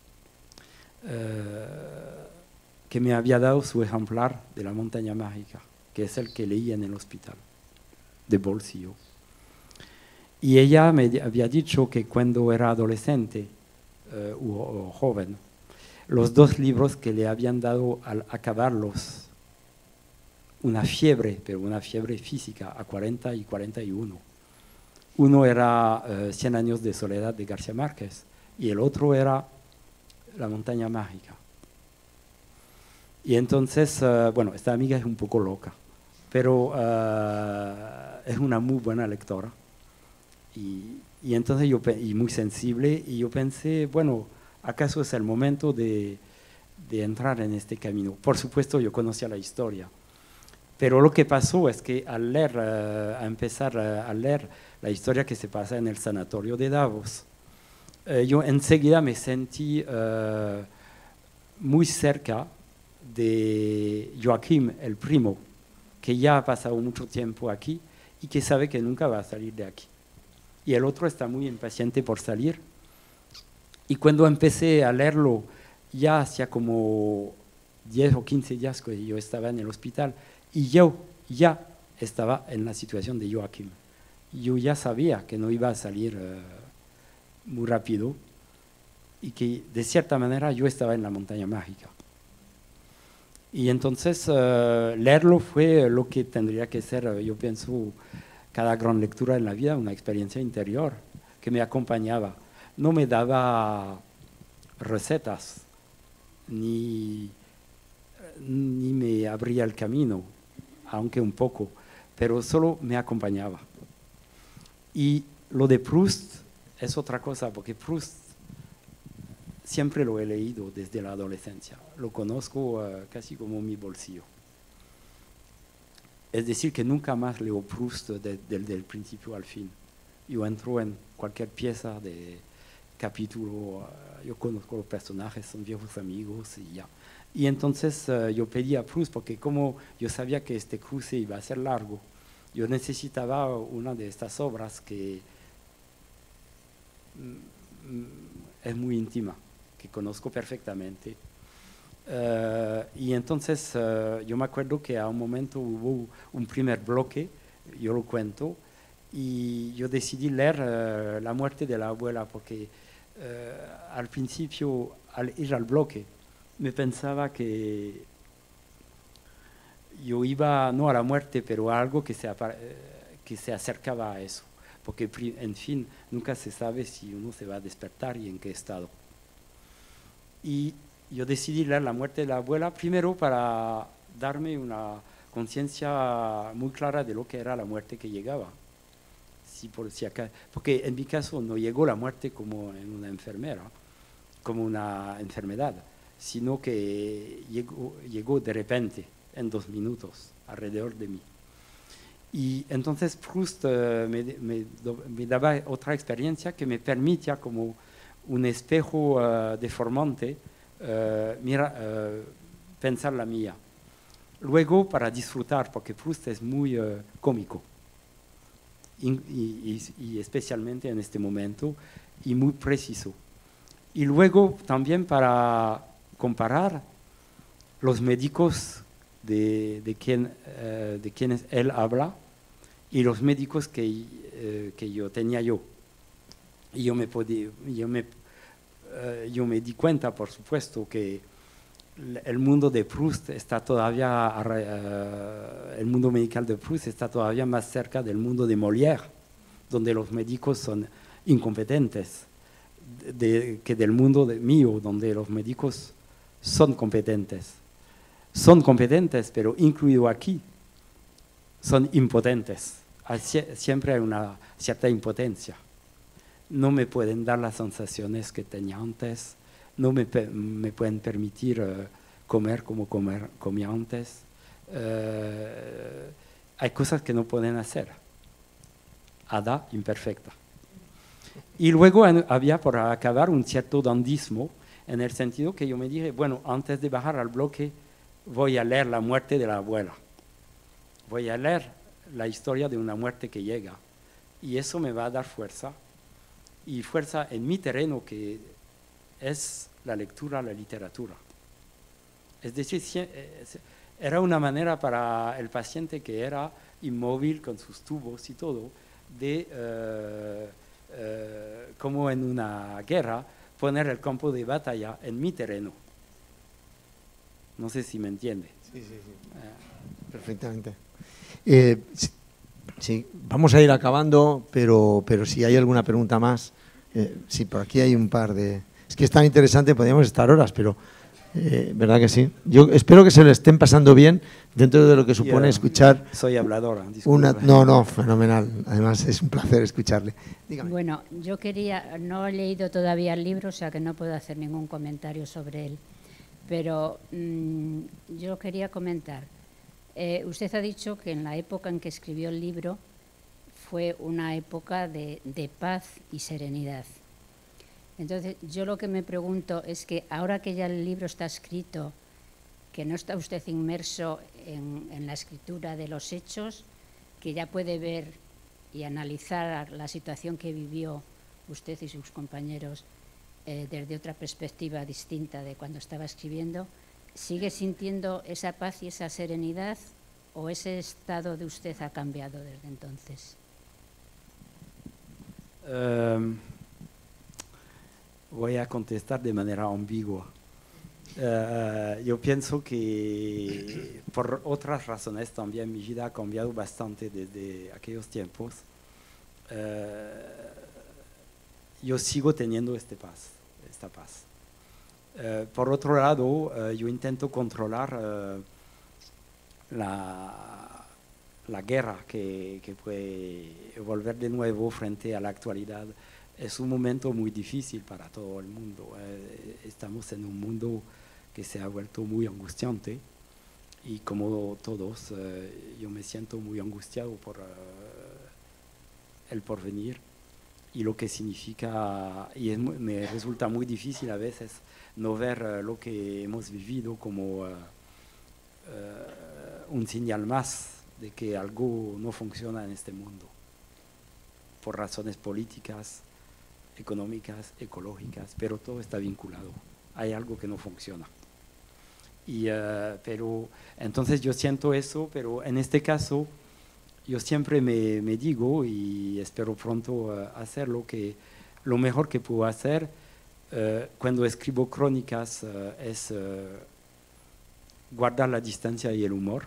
que me había dado su ejemplar de la montaña mágica, que es el que leí en el hospital, de bolsillo. Y ella me había dicho que cuando era adolescente o joven, los dos libros que le habían dado al acabarlos, una fiebre, pero una fiebre física, a 40 y 41. Uno era 100 años de soledad de García Márquez y el otro era La montaña mágica. Y entonces, bueno, esta amiga es un poco loca, pero es una muy buena lectora. Y entonces y muy sensible, y yo pensé, bueno, ¿acaso es el momento de entrar en este camino? Por supuesto, yo conocía la historia, pero lo que pasó es que al leer, a empezar a leer la historia que se pasa en el sanatorio de Davos, yo enseguida me sentí muy cerca de Joaquim, el primo, que ya ha pasado mucho tiempo aquí y que sabe que nunca va a salir de aquí. Y el otro está muy impaciente por salir. Y cuando empecé a leerlo, ya hacía como 10 o 15 días que yo estaba en el hospital, y yo ya estaba en la situación de Joaquim. Yo ya sabía que no iba a salir muy rápido y que de cierta manera yo estaba en la montaña mágica. Y entonces leerlo fue lo que tendría que ser, yo pienso, cada gran lectura en la vida, una experiencia interior que me acompañaba. No me daba recetas, ni me abría el camino, aunque un poco, pero solo me acompañaba. Y lo de Proust es otra cosa, porque Proust siempre lo he leído desde la adolescencia, lo conozco casi como mi bolsillo. Es decir, que nunca más leo Proust desde el principio al fin. Yo entro en cualquier pieza de capítulo, yo conozco los personajes, son viejos amigos y ya. Y entonces yo pedí a Proust, porque como yo sabía que este cruce iba a ser largo, yo necesitaba una de estas obras que es muy íntima, que conozco perfectamente. Y entonces yo me acuerdo que a un momento hubo un primer bloque, yo lo cuento, y yo decidí leer La muerte de la abuela, porque al principio, al ir al bloque, me pensaba que yo iba no a la muerte, pero a algo que se acercaba a eso, porque en fin, nunca se sabe si uno se va a despertar y en qué estado. Y yo decidí leer La muerte de la abuela primero para darme una conciencia muy clara de lo que era la muerte que llegaba. Porque en mi caso no llegó la muerte como en una enfermera, como una enfermedad, sino que llegó de repente, en 2 minutos, alrededor de mí. Y entonces Proust me daba otra experiencia que me permitía, como un espejo deformante, pensar la mía. Luego, para disfrutar, porque Proust es muy cómico, y especialmente en este momento, y muy preciso. Y luego también para comparar los médicos de quienes él habla y los médicos que yo tenía yo. Y yo me di cuenta, por supuesto, que el mundo de Proust está todavía, el mundo medical de Proust está todavía más cerca del mundo de Molière, donde los médicos son incompetentes, que del mundo mío, donde los médicos son competentes. Son competentes, pero incluido aquí, son impotentes. Siempre hay una cierta impotencia. No me pueden dar las sensaciones que tenía antes, no me pueden permitir comer como comía antes. Hay cosas que no pueden hacer. Hada imperfecta. Y luego había, por acabar, un cierto dandismo, en el sentido que yo me dije, bueno, antes de bajar al bloque, voy a leer la muerte de la abuela. Voy a leer la historia de una muerte que llega. Y eso me va a dar fuerza. Y fuerza en mi terreno, que es la lectura, la literatura. Es decir, era una manera para el paciente que era inmóvil con sus tubos y todo, de, como en una guerra, poner el campo de batalla en mi terreno. No sé si me entiende. Sí. Perfectamente. Sí, vamos a ir acabando, pero si hay alguna pregunta más, sí, por aquí hay un par de... Es que es tan interesante, podríamos estar horas, pero ¿verdad que sí? Yo espero que se lo estén pasando bien dentro de lo que supone escuchar... Soy habladora, disculpe. No, fenomenal. Además es un placer escucharle. Dígame. Bueno, yo no he leído todavía el libro, o sea que no puedo hacer ningún comentario sobre él, pero yo quería comentar. Usted ha dicho que en la época en que escribió el libro fue una época de paz y serenidad. Entonces, yo lo que me pregunto es que ahora que ya el libro está escrito, que no está usted inmerso en la escritura de los hechos, que ya puede ver y analizar la situación que vivió usted y sus compañeros desde otra perspectiva distinta de cuando estaba escribiendo, ¿sigue sintiendo esa paz y esa serenidad o ese estado de usted ha cambiado desde entonces? Voy a contestar de manera ambigua. Yo pienso que por otras razones también mi vida ha cambiado bastante desde aquellos tiempos. Yo sigo teniendo esta paz. Por otro lado, yo intento controlar la guerra que puede volver de nuevo frente a la actualidad. Es un momento muy difícil para todo el mundo. Estamos en un mundo que se ha vuelto muy angustiante y como todos, yo me siento muy angustiado por el porvenir y lo que significa, y me resulta muy difícil a veces no ver lo que hemos vivido como un señal más de que algo no funciona en este mundo, por razones políticas, económicas, ecológicas, pero todo está vinculado. Hay algo que no funciona. Pero entonces yo siento eso, pero en este caso yo siempre me digo, y espero pronto hacerlo, que lo mejor que puedo hacer cuando escribo crónicas es guardar la distancia y el humor,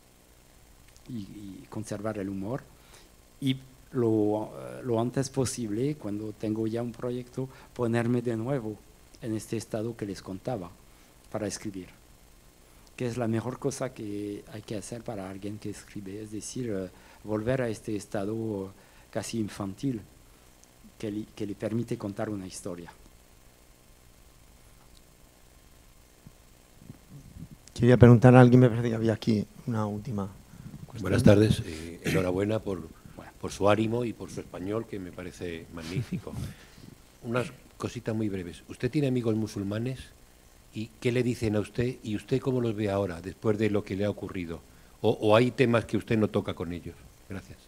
y conservar el humor, y lo antes posible, cuando tengo ya un proyecto, ponerme de nuevo en este estado que les contaba para escribir, que es la mejor cosa que hay que hacer para alguien que escribe, es decir, volver a este estado casi infantil que le permite contar una historia. Quería preguntar a alguien, me parece que había aquí una última cuestión. Buenas tardes, enhorabuena por su ánimo y por su español, que me parece magnífico. Unas cositas muy breves. ¿Usted tiene amigos musulmanes? ¿Y qué le dicen a usted? ¿Y usted cómo los ve ahora, después de lo que le ha ocurrido? ¿O hay temas que usted no toca con ellos? Gracias.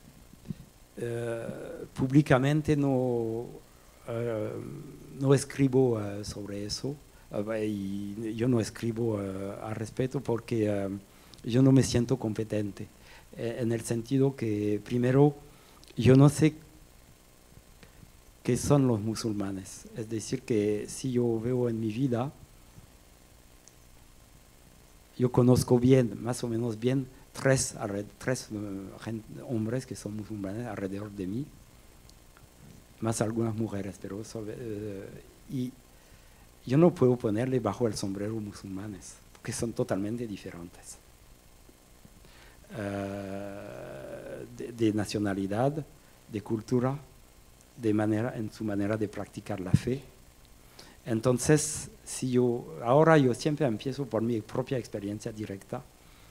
Públicamente no escribo sobre eso, y yo no escribo al respecto porque yo no me siento competente, en el sentido que, primero, yo no sé qué son los musulmanes. Es decir, que si yo veo en mi vida, yo conozco bien, más o menos bien, tres hombres que son musulmanes alrededor de mí, más algunas mujeres, pero y yo no puedo ponerle bajo el sombrero musulmanes, porque son totalmente diferentes. De nacionalidad, de cultura, en su manera de practicar la fe. Entonces, ahora yo siempre empiezo por mi propia experiencia directa.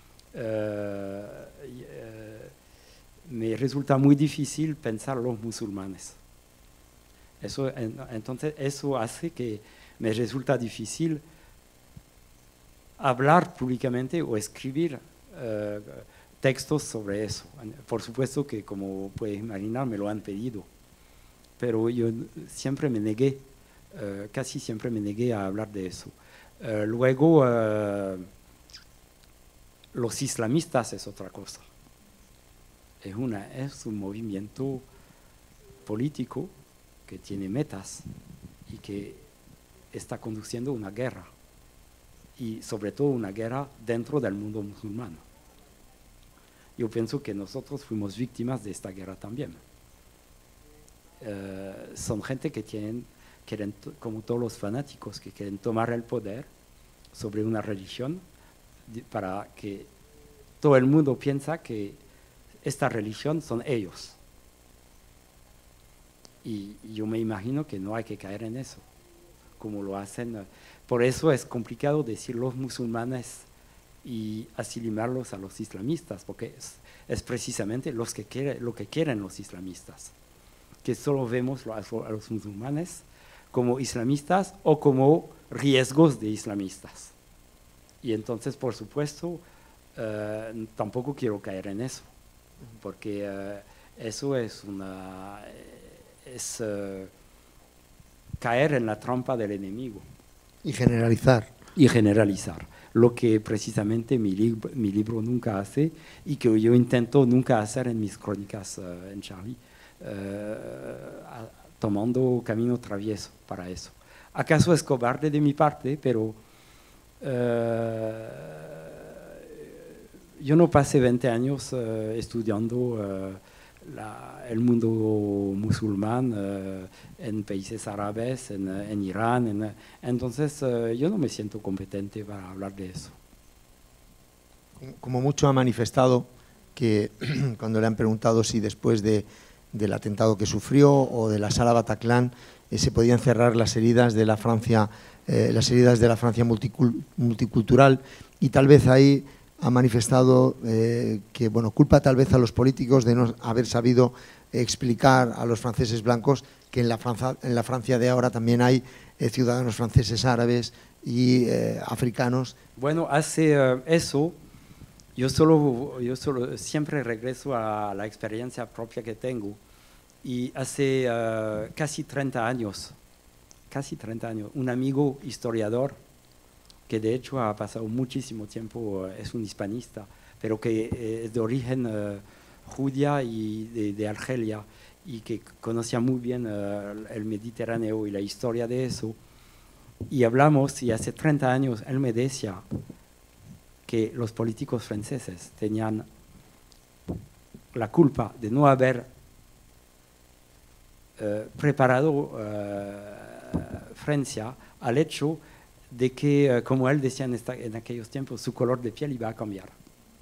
Me resulta muy difícil pensar los musulmanes. Entonces, eso hace que me resulta difícil hablar públicamente o escribir textos sobre eso. Por supuesto que, como puedes imaginar, me lo han pedido, pero yo siempre me negué, casi siempre me negué a hablar de eso. Luego, los islamistas es otra cosa. Es un movimiento político que tiene metas y que está conduciendo una guerra, y sobre todo una guerra dentro del mundo musulmán. Yo pienso que nosotros fuimos víctimas de esta guerra también. Son gente que quieren, como todos los fanáticos, que quieren tomar el poder sobre una religión para que todo el mundo piensa que esta religión son ellos. Y yo me imagino que no hay que caer en eso, como lo hacen. Por eso es complicado decir los musulmanes y asimilarlos a los islamistas, porque es precisamente lo que quieren los islamistas, que solo vemos a los musulmanes como islamistas o como riesgos de islamistas. Y entonces, por supuesto, tampoco quiero caer en eso, porque eso es caer en la trampa del enemigo. Y generalizar. Lo que precisamente mi libro nunca hace, y que yo intento nunca hacer en mis crónicas en Charlie, tomando camino travieso para eso. ¿Acaso es cobarde de mi parte? Pero yo no pasé 20 años estudiando el mundo musulmán en países árabes, en Irán. Entonces, yo no me siento competente para hablar de eso. Como mucho ha manifestado que cuando le han preguntado si después del atentado que sufrió o de la sala Bataclan se podían cerrar las heridas de la Francia, multicultural, y tal vez ahí ha manifestado que, bueno, culpa tal vez a los políticos de no haber sabido explicar a los franceses blancos que en la Francia de ahora también hay ciudadanos franceses árabes y africanos. Bueno, hace eso, yo solo siempre regreso a la experiencia propia que tengo, y hace casi 30 años, un amigo historiador, que de hecho ha pasado muchísimo tiempo, es un hispanista, pero que es de origen judía y de Argelia, y que conocía muy bien el Mediterráneo y la historia de eso. Y hablamos, y hace 30 años él me decía que los políticos franceses tenían la culpa de no haber preparado Francia al hecho de que, como él decía en aquellos tiempos, su color de piel iba a cambiar.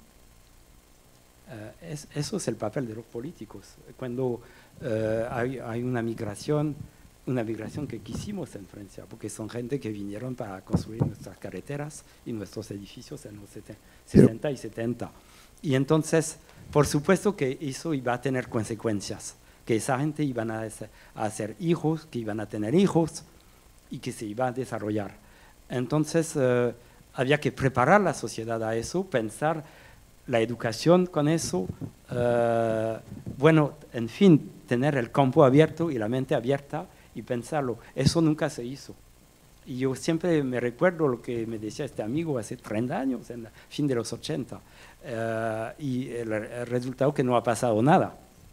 Eso es el papel de los políticos. Cuando hay una migración que quisimos en Francia, porque son gente que vinieron para construir nuestras carreteras y nuestros edificios en los 60 y 70. Y entonces, por supuesto que eso iba a tener consecuencias, que esa gente iban a hacer hijos, que iban a tener hijos y que se iba a desarrollar. Entonces, había que preparar la sociedad a eso, pensar la educación con eso, bueno, en fin, tener el campo abierto y la mente abierta y pensarlo. Eso nunca se hizo. Y yo siempre me recuerdo lo que me decía este amigo hace 30 años, en el fin de los 80, y el resultado que no ha pasado nada.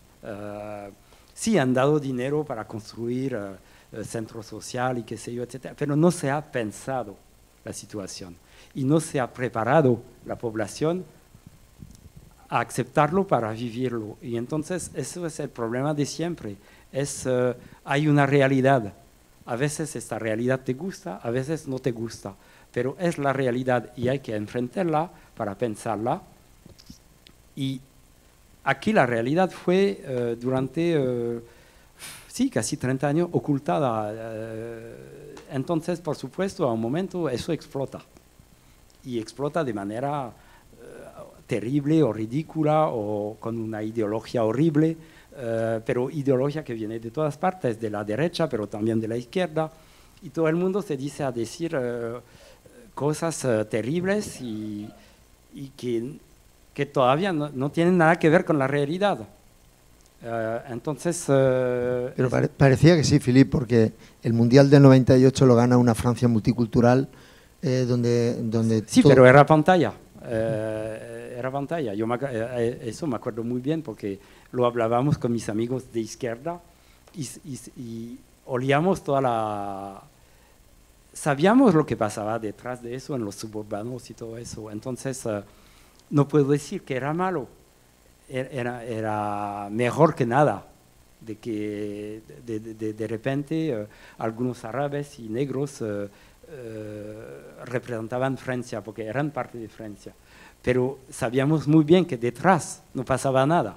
Sí han dado dinero para construir centro social y qué sé yo, etcétera, pero no se ha pensado la situación y no se ha preparado la población a aceptarlo para vivirlo. Y entonces eso es el problema de siempre. Hay una realidad. A veces esta realidad te gusta, a veces no te gusta, pero es la realidad y hay que enfrentarla para pensarla. Y aquí la realidad fue durante sí, casi 30 años ocultada. Entonces, por supuesto, a un momento eso explota. Y explota de manera terrible o ridícula o con una ideología horrible, pero ideología que viene de todas partes, de la derecha, pero también de la izquierda. Y todo el mundo se dice a decir cosas terribles y que todavía no tienen nada que ver con la realidad. Entonces... Pero parecía que sí, Philippe, porque el Mundial del 98 lo gana una Francia multicultural, donde sí, pero era pantalla. Era pantalla. Eso me acuerdo muy bien porque lo hablábamos con mis amigos de izquierda y olíamos toda la... Sabíamos lo que pasaba detrás de eso en los suburbanos y todo eso. Entonces, no puedo decir que era malo. Era mejor que nada, de que de repente algunos árabes y negros representaban Francia, porque eran parte de Francia, pero sabíamos muy bien que detrás no pasaba nada.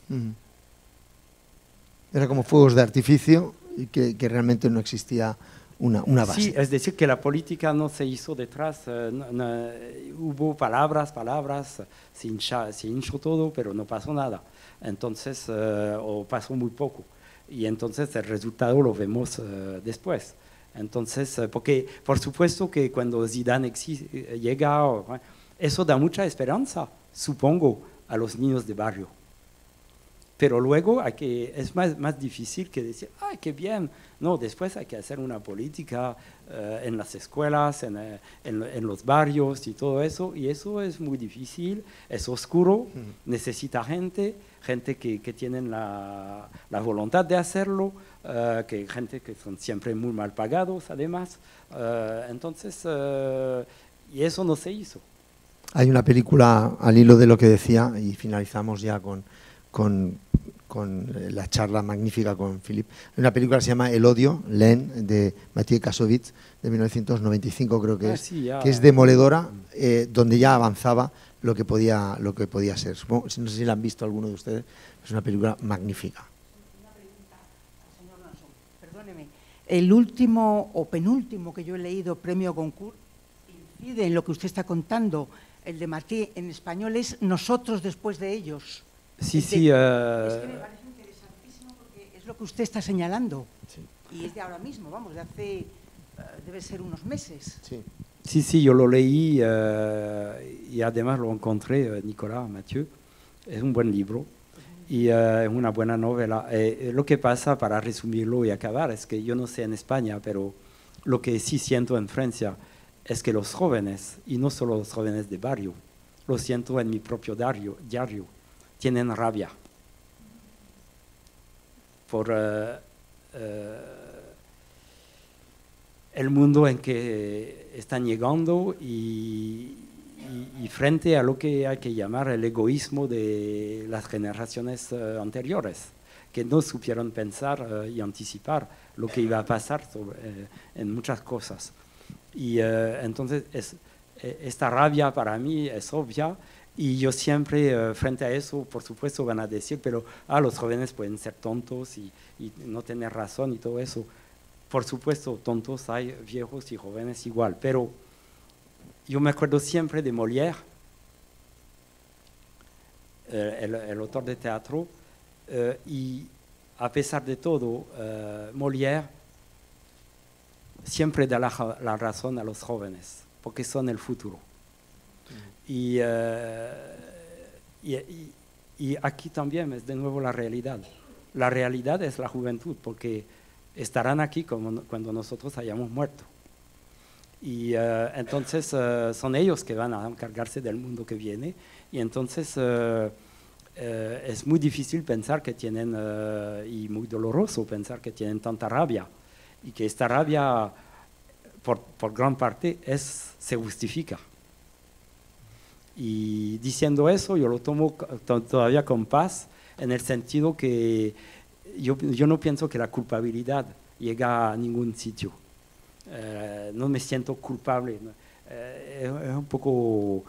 Era como fuegos de artificio y que realmente no existía una base. Sí, es decir, que la política no se hizo detrás, hubo palabras, se hinchó todo, pero no pasó nada. Entonces, o pasó muy poco. Y entonces el resultado lo vemos después. Entonces, porque por supuesto que cuando Zidane llega, eso da mucha esperanza, supongo, a los niños de barrio. Pero luego es más difícil que decir, ¡ay, qué bien! No, después hay que hacer una política en las escuelas, en los barrios y todo eso, y eso es muy difícil, es oscuro, necesita gente que tienen la voluntad de hacerlo, gente que son siempre muy mal pagados además. Entonces, y eso no se hizo. Hay una película al hilo de lo que decía, y finalizamos ya con la charla magnífica con Philippe. Hay una película que se llama El odio, Len, de Mathieu Kassovitz, de 1995 creo que que es demoledora, donde ya avanzaba lo que podía ser. Supongo, no sé si la han visto alguno de ustedes, es una película magnífica. Una pregunta al señor Lanzón. Perdóneme, el último o penúltimo que yo he leído, Premio Goncourt, incide en lo que usted está contando. El de Martí en español es Nosotros después de ellos. Sí, Es que me parece interesantísimo porque es lo que usted está señalando. Sí. Y es de ahora mismo, vamos, de hace, debe ser unos meses. Sí. Sí, yo lo leí y además lo encontré, Nicolas Mathieu. Es un buen libro y es una buena novela. Lo que pasa, para resumirlo y acabar, es que yo no sé en España, pero lo que sí siento en Francia es que los jóvenes, y no solo los jóvenes de barrio, lo siento en mi propio diario, tienen rabia por el mundo en que están llegando y frente a lo que hay que llamar el egoísmo de las generaciones anteriores, que no supieron pensar y anticipar lo que iba a pasar en muchas cosas. Y entonces esta rabia para mí es obvia. Y yo siempre, frente a eso, por supuesto, van a decir, pero los jóvenes pueden ser tontos y no tener razón y todo eso. Por supuesto, tontos hay, viejos y jóvenes igual. Pero yo me acuerdo siempre de Molière, el autor de teatro, y a pesar de todo, Molière siempre da la razón a los jóvenes, porque son el futuro. Y aquí también es de nuevo la realidad. La realidad es la juventud, porque estarán aquí cuando nosotros hayamos muerto. Y entonces son ellos que van a encargarse del mundo que viene. Y entonces es muy difícil pensar que tienen, y muy doloroso pensar que tienen tanta rabia. Y que esta rabia, por gran parte, se justifica. Y diciendo eso, yo lo tomo todavía con paz, en el sentido que yo no pienso que la culpabilidad llega a ningún sitio. No me siento culpable. Es un poco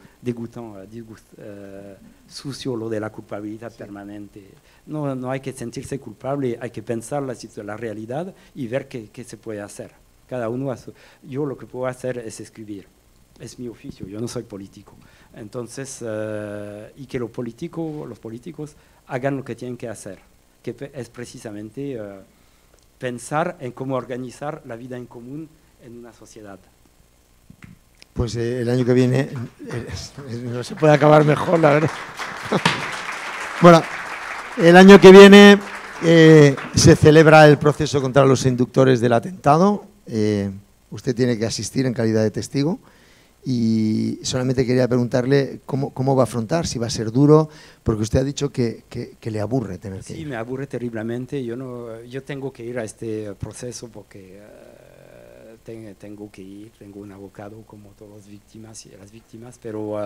sucio lo de la culpabilidad permanente. No hay que sentirse culpable, hay que pensar la realidad y ver qué se puede hacer. Cada uno yo lo que puedo hacer es escribir. Es mi oficio, yo no soy político. Entonces, y que los políticos hagan lo que tienen que hacer, que es precisamente pensar en cómo organizar la vida en común en una sociedad. Pues el año que viene no se puede acabar mejor, la verdad. Bueno, el año que viene se celebra el proceso contra los inductores del atentado. Usted tiene que asistir en calidad de testigo. Y solamente quería preguntarle cómo va a afrontar, si va a ser duro, porque usted ha dicho que le aburre tener que ir. Sí, me aburre terriblemente. Yo tengo que ir a este proceso porque tengo que ir, tengo un abogado como todas las víctimas, pero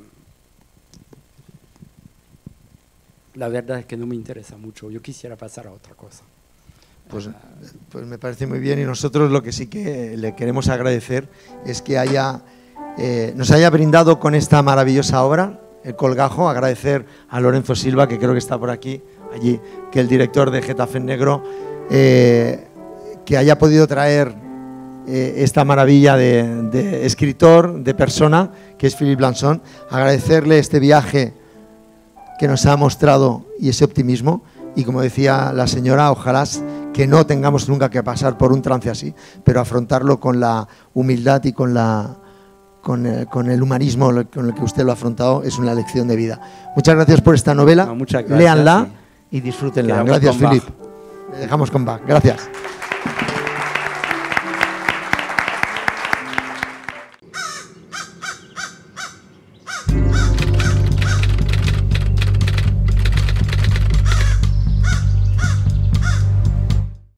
la verdad es que no me interesa mucho. Yo quisiera pasar a otra cosa. Pues me parece muy bien, y nosotros lo que sí que le queremos agradecer es que nos haya brindado con esta maravillosa obra, El Colgajo. Agradecer a Lorenzo Silva, que creo que está por allí, que el director de Getafe en Negro, que haya podido traer esta maravilla de escritor, de persona, que es Philippe Lançon. Agradecerle este viaje que nos ha mostrado y ese optimismo, y como decía la señora, ojalá que no tengamos nunca que pasar por un trance así, pero afrontarlo con la humildad y con el humanismo con el que usted lo ha afrontado. Es una lección de vida. Muchas gracias por esta novela. Muchas gracias, léanla y disfrútenla. Quedamos Gracias, con Philippe. Le dejamos con Bach. Gracias.